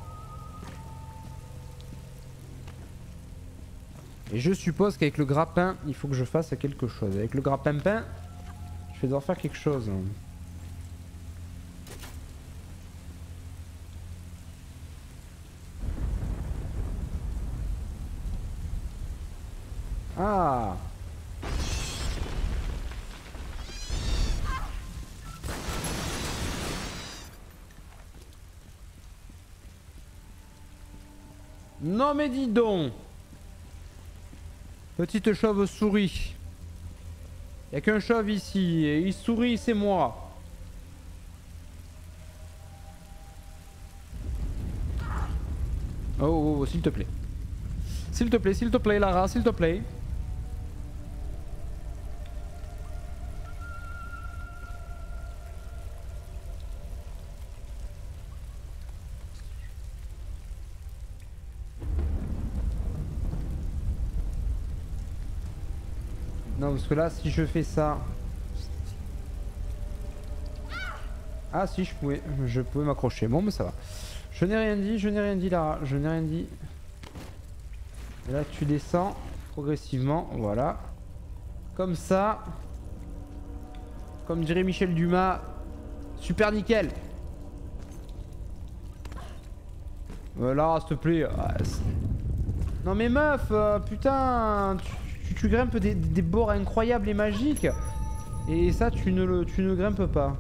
Speaker 2: Et je suppose qu'avec le grappin, il faut que je fasse quelque chose. Avec le grappin-pain, je vais devoir faire quelque chose. Ah! Non mais dis donc! Petite chauve-souris. Il n'y a qu'un chauve ici. Et il sourit, c'est moi. Oh, oh, oh s'il te plaît. S'il te plaît, s'il te plaît, Lara, s'il te plaît. Non, parce que là, si je fais ça... Ah si, je pouvais, je pouvais m'accrocher. Bon, mais ça va. Je n'ai rien dit, je n'ai rien dit, Lara. Je n'ai rien dit. Et là, tu descends progressivement. Voilà. Comme ça. Comme dirait Michel Dumas. Super nickel. Euh, Lara, s'il te plaît. Ah, non mais meuf, euh, putain... Tu... Tu, tu grimpes des, des bords incroyables et magiques. Et ça, tu ne, le, tu ne grimpes pas.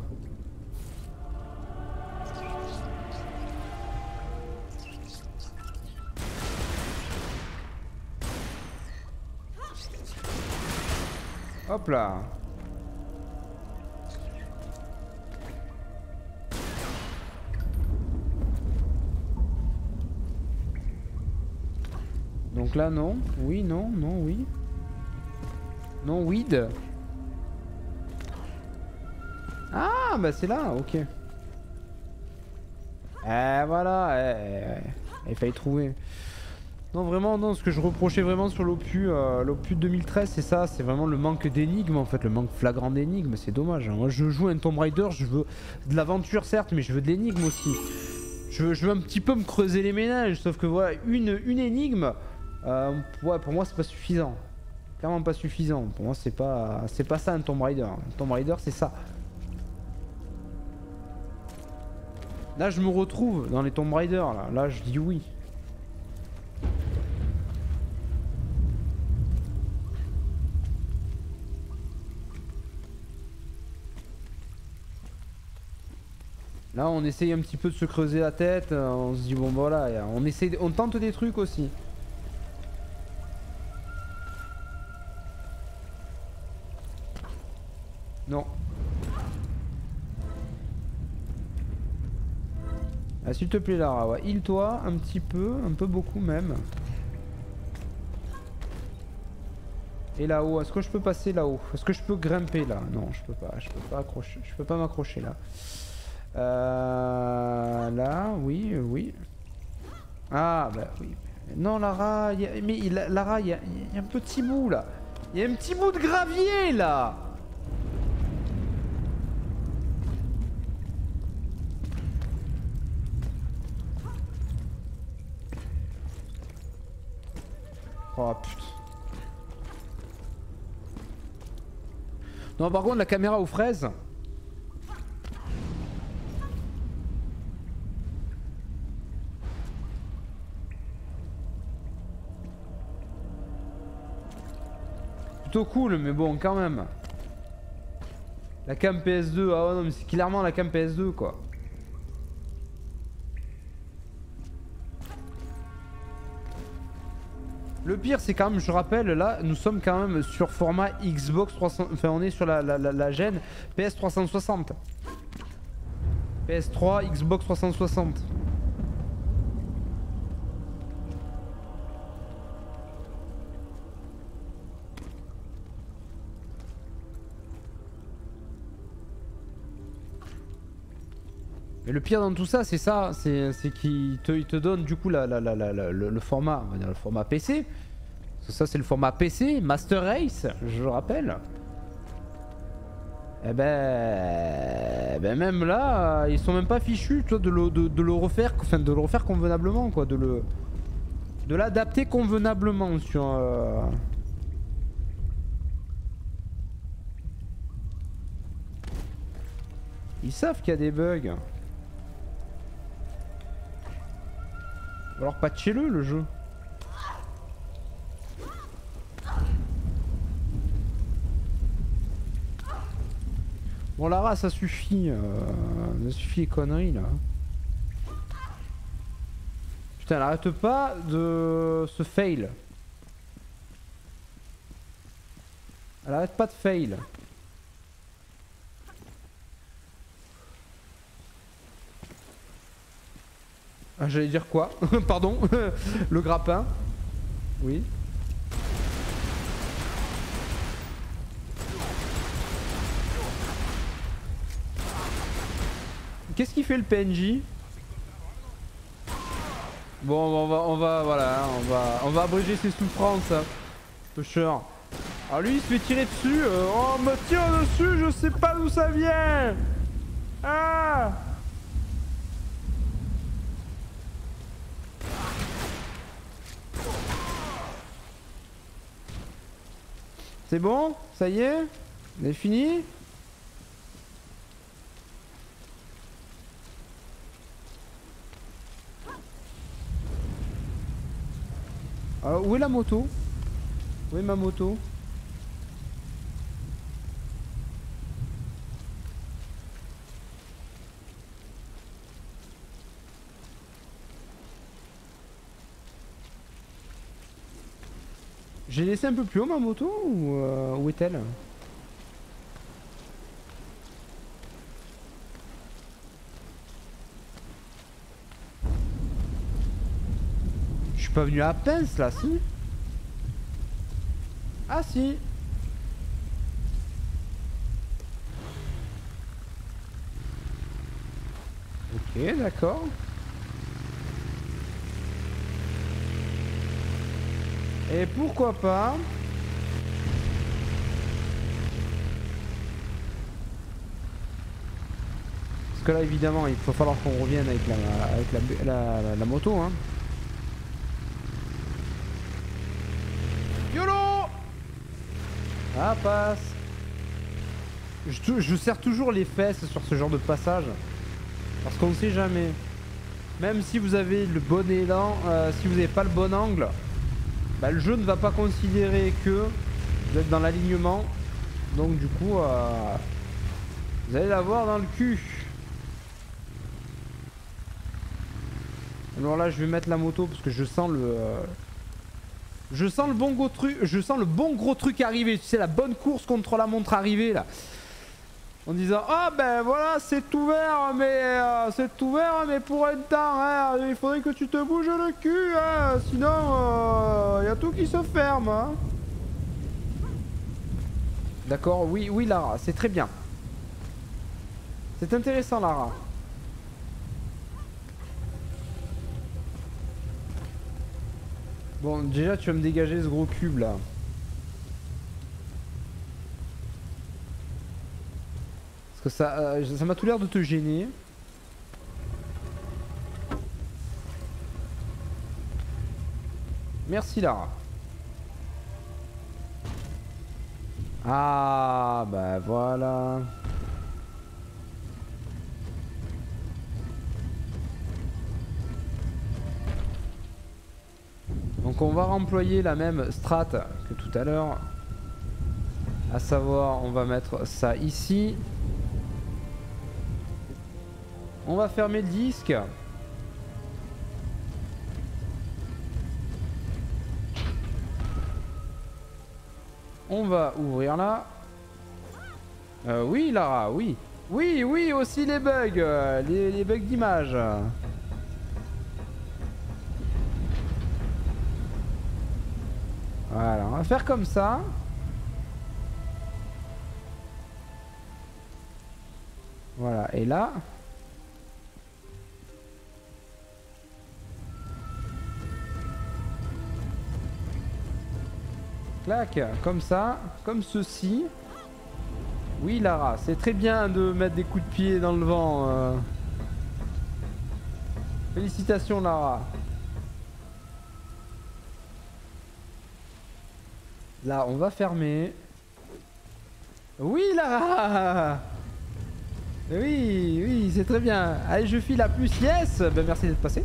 Speaker 2: Hop là. Donc là, non. Oui, non, non, oui. Non, weed. Ah, bah c'est là, ok. Eh, voilà. Eh, eh, il fallait trouver. Non, vraiment, non, ce que je reprochais vraiment sur l'opus euh, l'opus deux mille treize, c'est ça, c'est vraiment le manque d'énigmes, en fait, le manque flagrant d'énigmes, c'est dommage. Hein. Moi, je joue un Tomb Raider, je veux de l'aventure, certes, mais je veux de l'énigme aussi. Je veux, je veux un petit peu me creuser les méninges, sauf que voilà, une, une énigme, euh, ouais, pour moi, c'est pas suffisant. Clairement pas suffisant. Pour moi, c'est pas, c'est pas ça un Tomb Raider. Un Tomb Raider, c'est ça. Là, je me retrouve dans les Tomb Raider. Là, là je dis oui. Là, on essaye un petit peu de se creuser la tête. On se dit bon, voilà, on essaye, on tente des trucs aussi. Non. Ah, s'il te plaît, Lara, ouais. Heal-toi un petit peu, un peu beaucoup même. Et là-haut, est-ce que je peux passer là-haut? Est-ce que je peux grimper là? Non, je peux pas, je peux pas accrocher, je peux pas m'accrocher là. Euh, là, oui, oui. Ah bah oui. Non Lara, y a... mais il a... Lara, il y, a... y a un petit bout là. Il y a un petit bout de gravier là. Oh putain. Non par contre la caméra aux fraises. Plutôt cool mais bon quand même. La cam P S deux, ah ouais non mais c'est clairement la cam P S deux quoi. Le pire c'est quand même, je rappelle, là nous sommes quand même sur format Xbox trois cents, enfin on est sur la, la, la, la gêne P S trois cent soixante. P S trois, Xbox trois cent soixante. Mais le pire dans tout ça, c'est ça, c'est qu'il te, il te donne du coup la, la, la, la, la, le, le format, on va dire le format P C. Parce que ça c'est le format P C, Master Race, je le rappelle. Et ben, ben même là, ils sont même pas fichus, toi, de le, de, de le refaire, enfin de le refaire convenablement, quoi, de le, de l'adapter convenablement sur. Euh... Ils savent qu'il y a des bugs. Alors patchez-le le jeu. Bon Lara ça suffit, euh, ça suffit les conneries là. Putain elle arrête pas de se fail. Elle arrête pas de fail. Ah, j'allais dire quoi? Pardon. Le grappin. Oui. Qu'est-ce qu'il fait le P N J? Bon on va on va voilà on va on va abréger ses souffrances hein. Pusher. Alors lui il se fait tirer dessus. Euh, oh me tire dessus, je sais pas d'où ça vient. Ah. C'est bon? Ça y est? On est fini? Alors, où est la moto? Où est ma moto? J'ai laissé un peu plus haut ma moto ou euh, où est-elle? Je suis pas venu à la pince là, si? Ah si. Ok, d'accord. Et pourquoi pas? Parce que là évidemment il va falloir qu'on revienne avec la, avec la, la, la, la moto hein. YOLO. Ah passe. Je, je serre toujours les fesses sur ce genre de passage. Parce qu'on ne sait jamais. Même si vous avez le bon élan, euh, si vous n'avez pas le bon angle, bah, le jeu ne va pas considérer que vous êtes dans l'alignement. Donc du coup, euh, vous allez l'avoir dans le cul. Alors là, je vais mettre la moto parce que je sens le... Euh, je sens le bon gros truc, je sens le bon gros truc arriver. Tu sais, la bonne course contre la montre arriver là. En disant ah ben voilà c'est ouvert mais euh, c'est ouvert mais pour un temps hein, il faudrait que tu te bouges le cul hein, sinon il euh, y a tout qui se ferme hein. D'accord, oui oui Lara, c'est très bien. C'est intéressant Lara. Bon, déjà, tu vas me dégager ce gros cube là. Parce que ça euh, ça m'a tout l'air de te gêner. Merci Lara. Ah bah voilà. Donc on va remployer la même strat que tout à l'heure. À savoir, on va mettre ça ici. On va fermer le disque. On va ouvrir là. Euh, oui Lara, oui. Oui, oui, aussi les bugs. euh, Les, les bugs d'image. Voilà, on va faire comme ça. Voilà, et là... Clac, comme ça, comme ceci. Oui Lara, c'est très bien de mettre des coups de pied dans le vent. euh. Félicitations Lara. Là, on va fermer. Oui Lara. Oui, oui, c'est très bien. Allez, je file à plus, yes. Ben merci d'être passé.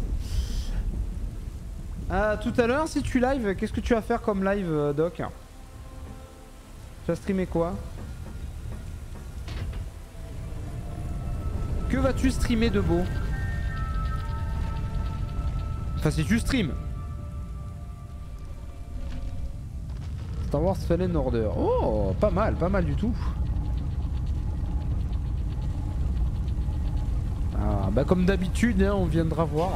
Speaker 2: Euh, tout à l'heure, si tu live, qu'est-ce que tu vas faire comme live, euh, Doc? Tu vas streamer quoi? Que vas-tu streamer de beau? Enfin, si tu streams. Star Wars Fallen Order. Oh, pas mal, pas mal du tout. Ah, bah comme d'habitude, hein, on viendra voir.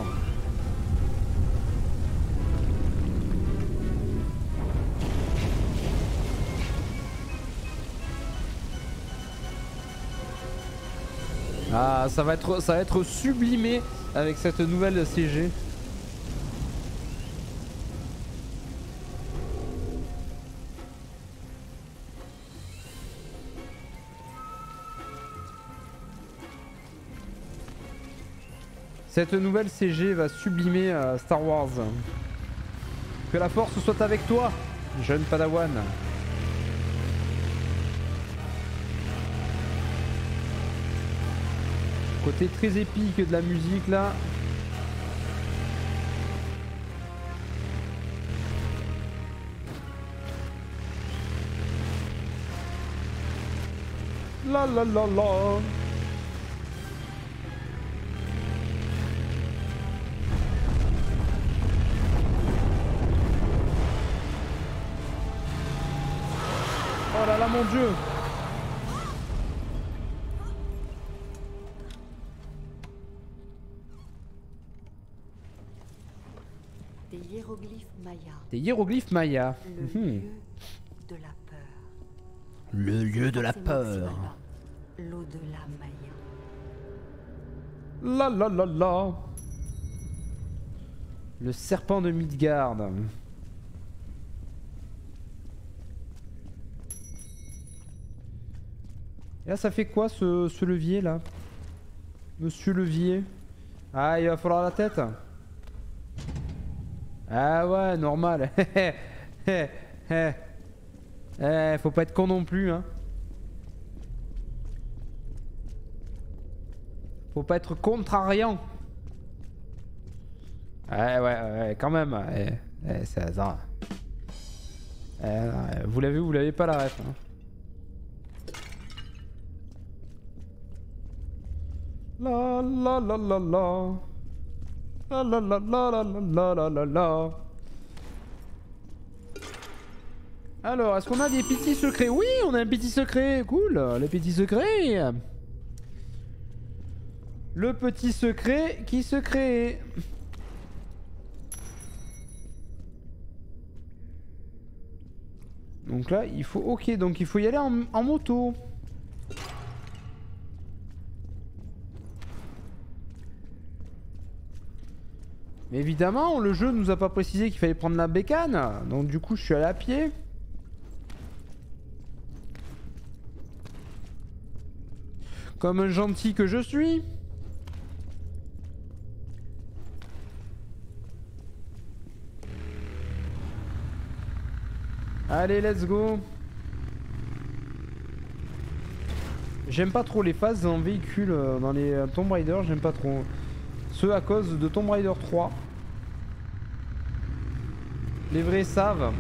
Speaker 2: Ah, ça va être, ça va être sublimé avec cette nouvelle C G. Cette nouvelle C G va sublimer euh, Star Wars. Que la force soit avec toi, jeune Padawan. Côté très épique de la musique là. La la la la. Oh là là mon dieu.
Speaker 5: Des hiéroglyphes mayas.
Speaker 2: Des hiéroglyphes mayas.
Speaker 5: Le
Speaker 2: Mhm.
Speaker 5: lieu de la peur.
Speaker 2: Le lieu de la
Speaker 5: C'est
Speaker 2: peur.
Speaker 5: Maximana, l'au-delà maya.
Speaker 2: La la la la. Le serpent de Midgard. Et là ça fait quoi ce, ce levier là? Monsieur levier. Ah, il va falloir la tête. Ah ouais, normal. Eh, faut pas être con non plus, hein. Faut pas être contrariant. Ouais, ouais, ouais, quand même. Eh, eh, c'est ça. Eh, vous l'avez, vous l'avez pas la ref. Hein. La la la la la. La la la la la la la la la. Alors, est-ce qu'on a des petits secrets? Oui, on a un petit secret. Cool, le petit secret. Le petit secret qui se crée. Donc là, il faut... Ok, donc il faut y aller en, en moto. Mais évidemment, le jeu nous a pas précisé qu'il fallait prendre la bécane. Donc du coup, je suis allé à pied. Comme un gentil que je suis. Allez, let's go. J'aime pas trop les phases en véhicule euh, dans les euh, Tomb Raider, j'aime pas trop. Ce à cause de Tomb Raider trois. Les vrais savent.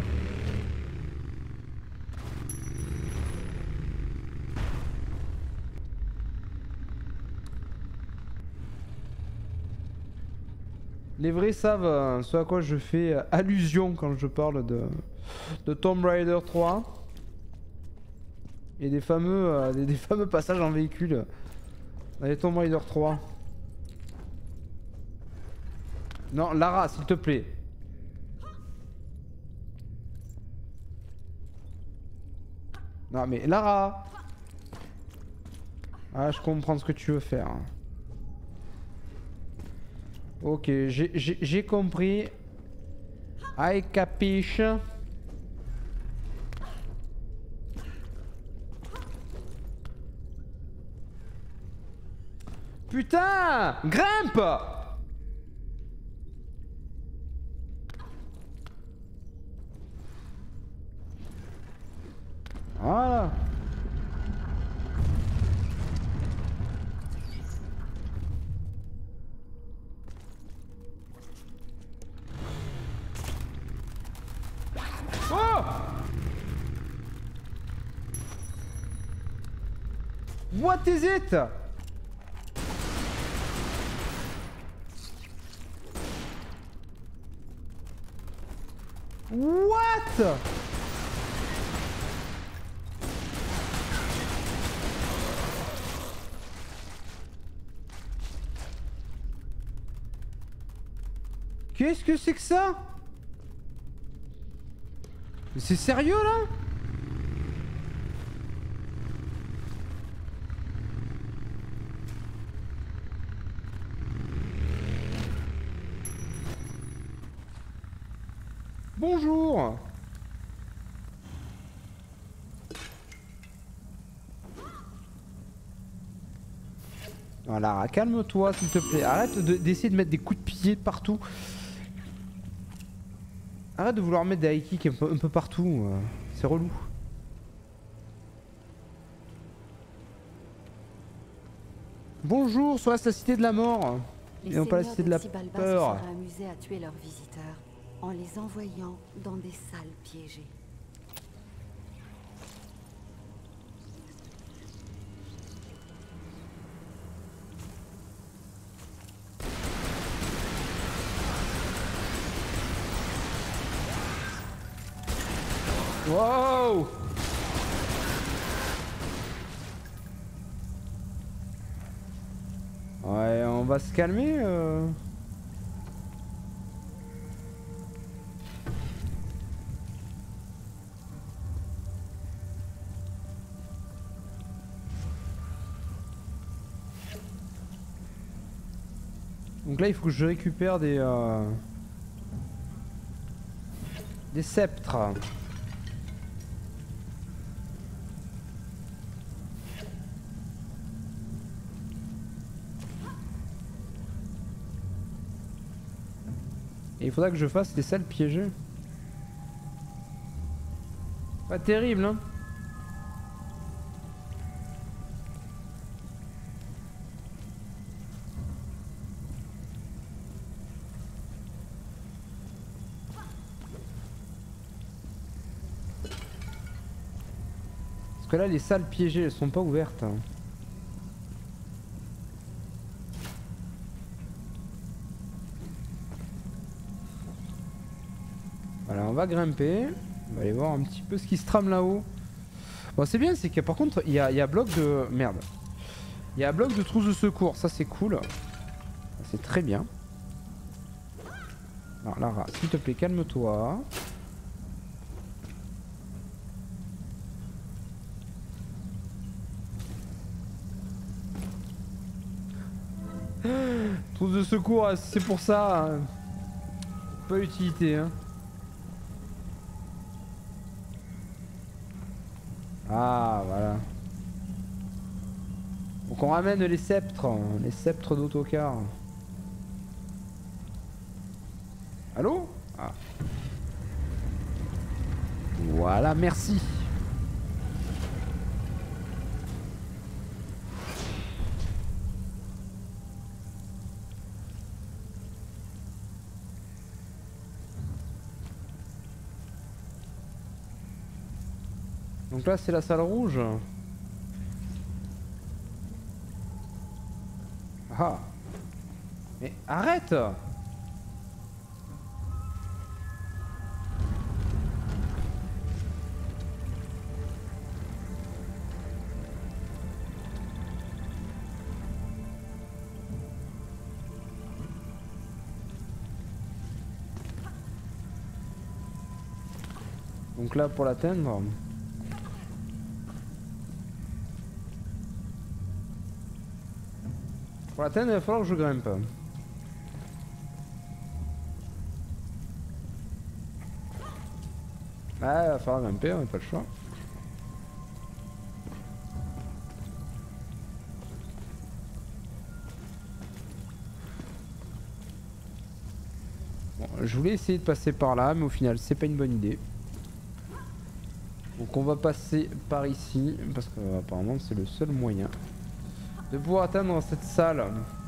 Speaker 2: Les vrais savent euh, ce à quoi je fais euh, allusion quand je parle de, de Tomb Raider trois. Et des fameux, euh, des, des fameux passages en véhicule dans les Tomb Raider trois. Non, Lara, s'il te plaît. Non mais Lara. Ah, je comprends ce que tu veux faire. Ok, j'ai compris. I capiche. Putain! Grimpe! Voilà. Oh! What is it? What? Qu'est-ce que c'est que ça? C'est sérieux là? Bonjour. Voilà, calme-toi s'il te plaît. Arrête d'essayer de, de mettre des coups de pied partout. Arrête de vouloir mettre des high kicks un peu, un peu partout. Euh, C'est relou. Bonjour, soit la cité de la mort.
Speaker 5: Les
Speaker 2: et non pas la cité de la
Speaker 5: seigneurs
Speaker 2: peur.
Speaker 5: se seraient amusés à tuer leurs visiteurs en les envoyant dans des salles piégées.
Speaker 2: Wow! Ouais, on va se calmer. Euh... Donc là, il faut que je récupère des euh... des sceptres. Et il faudra que je fasse des salles piégées. Pas terrible, hein. Parce que là, les salles piégées, elles sont pas ouvertes. Voilà, on va grimper. On va aller voir un petit peu ce qui se trame là-haut. Bon, c'est bien, c'est que par contre, il y a, y a bloc de... Merde. Il y a bloc de trousse de secours. Ça, c'est cool. C'est très bien. Alors, Lara, s'il te plaît, calme-toi. Trousse de secours, c'est pour ça. pas utilité hein. Ah voilà. Donc on ramène les sceptres, les sceptres d'autocar. Allô? Ah. Voilà, merci. Donc là c'est la salle rouge. Ah. Mais arrête! Donc là pour l'atteindre. Pour l'atteindre il va falloir que je grimpe. Ouais, il va falloir grimper, on n'a pas le choix. Bon, je voulais essayer de passer par là, mais au final c'est pas une bonne idée. Donc on va passer par ici, parce que euh, apparemment c'est le seul moyen de pouvoir atteindre cette salle.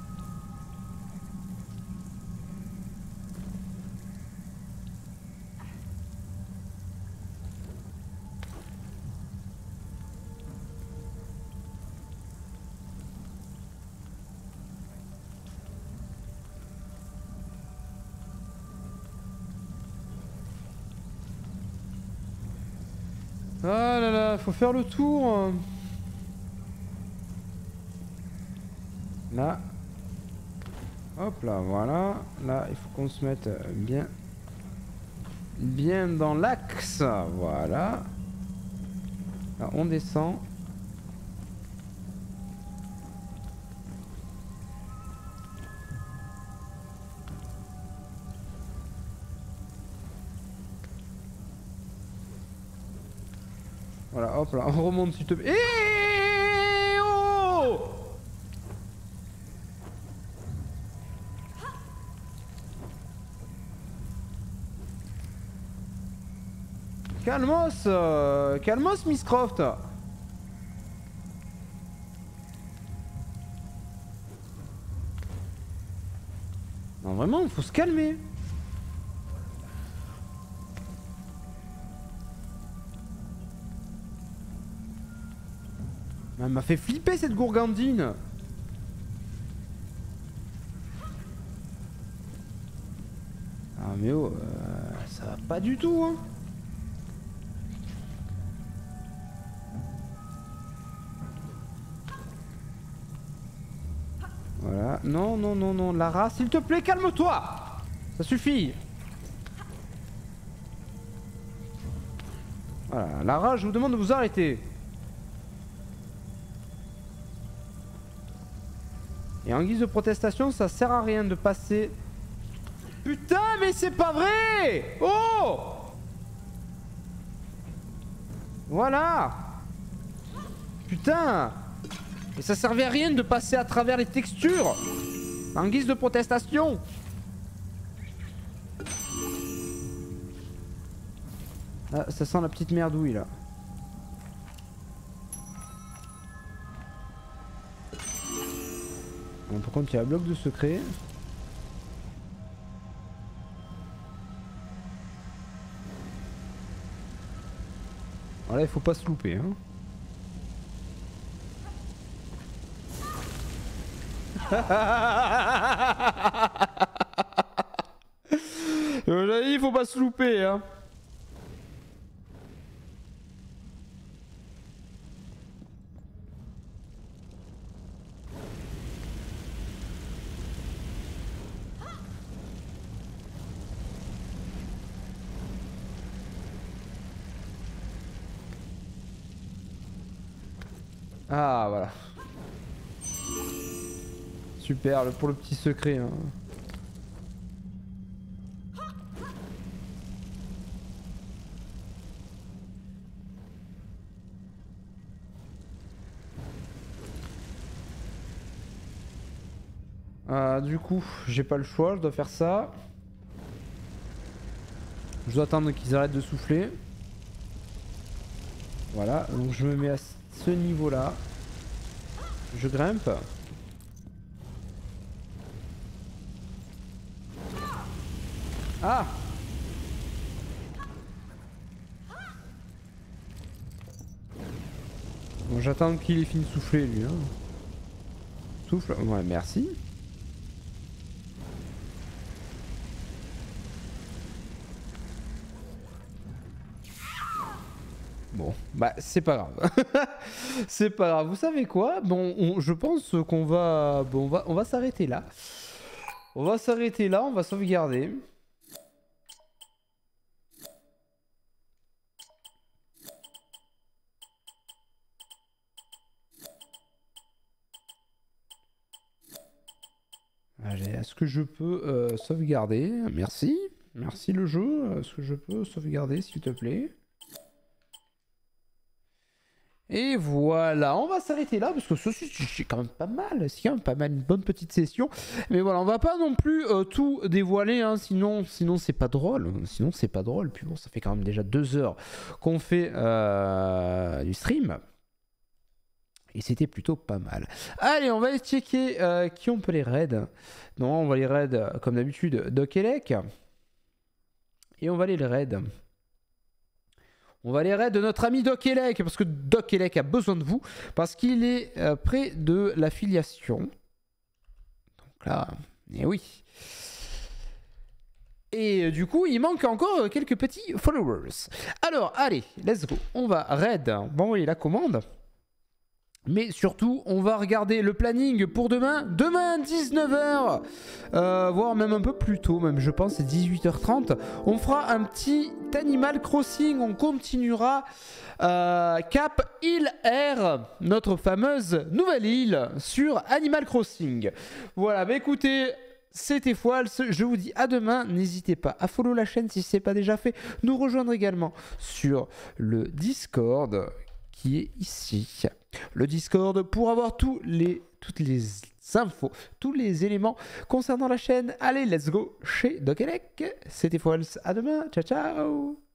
Speaker 2: Ah là là, faut faire le tour. Là. Hop là, voilà. Là, il faut qu'on se mette bien bien dans l'axe. Voilà. Là, on descend. Voilà, hop là, on remonte s'il te plaît. Eh oh! Calmos, euh, calmos Miss Croft. Non vraiment, faut se calmer. Elle m'a fait flipper cette gourgandine. Ah mais oh, euh, ça va pas du tout hein. Voilà, non non non non, Lara s'il te plaît calme-toi. Ça suffit. Voilà, Lara je vous demande de vous arrêter. Et en guise de protestation, ça sert à rien de passer. Putain, mais c'est pas vrai! Oh! Voilà! Putain! Et ça servait à rien de passer à travers les textures! En guise de protestation! Ah, ça sent la petite merdouille là. Bon, par contre il y a un bloc de secret. Voilà, il faut pas se louper hein. J'avais dit il faut pas se louper hein. Ah voilà. Super, le, pour le petit secret hein. Euh, du coup, j'ai pas le choix, je dois faire ça. Je dois attendre qu'ils arrêtent de souffler. Voilà, donc je me mets à ce niveau-là. Je grimpe. Ah! Bon, j'attends qu'il ait fini de souffler, lui. Hein. Souffle. Ouais, merci. Bon, bah c'est pas grave. C'est pas grave. Vous savez quoi? Bon, on, je pense qu'on va, bon, on va, on va s'arrêter là. On va s'arrêter là. On va sauvegarder. Allez, est-ce que je peux euh, sauvegarder? Merci. Merci le jeu. Est-ce que je peux sauvegarder, s'il te plaît? Et voilà, on va s'arrêter là parce que ceci c'est quand même pas mal, c'est quand même pas mal, une bonne petite session. Mais voilà, on va pas non plus euh, tout dévoiler, hein, sinon, sinon c'est pas drôle. Sinon c'est pas drôle. Puis bon, ça fait quand même déjà deux heures qu'on fait euh, du stream. Et c'était plutôt pas mal. Allez, on va aller checker euh, qui on peut les raids. Non, on va les raid comme d'habitude Doc Elec. Et on va aller les raid. On va aller raid de notre ami Doc Elec, parce que Doc Elec a besoin de vous, parce qu'il est euh, près de l'affiliation. Donc là, eh oui. Et euh, du coup, il manque encore euh, quelques petits followers. Alors, allez, let's go. On va raid, on va envoyer la commande. Mais surtout, on va regarder le planning pour demain. Demain, dix-neuf heures, euh, voire même un peu plus tôt, même je pense, c'est dix-huit heures trente. On fera un petit Animal Crossing. On continuera euh, Cap Île Air, notre fameuse nouvelle île sur Animal Crossing. Voilà, bah écoutez... C'était Foils, je vous dis à demain, n'hésitez pas à follow la chaîne si ce n'est pas déjà fait, nous rejoindre également sur le Discord qui est ici. Le Discord pour avoir tous les, toutes les infos, tous les éléments concernant la chaîne. Allez, let's go chez Doc Elec. C'était Foils, à demain, ciao ciao.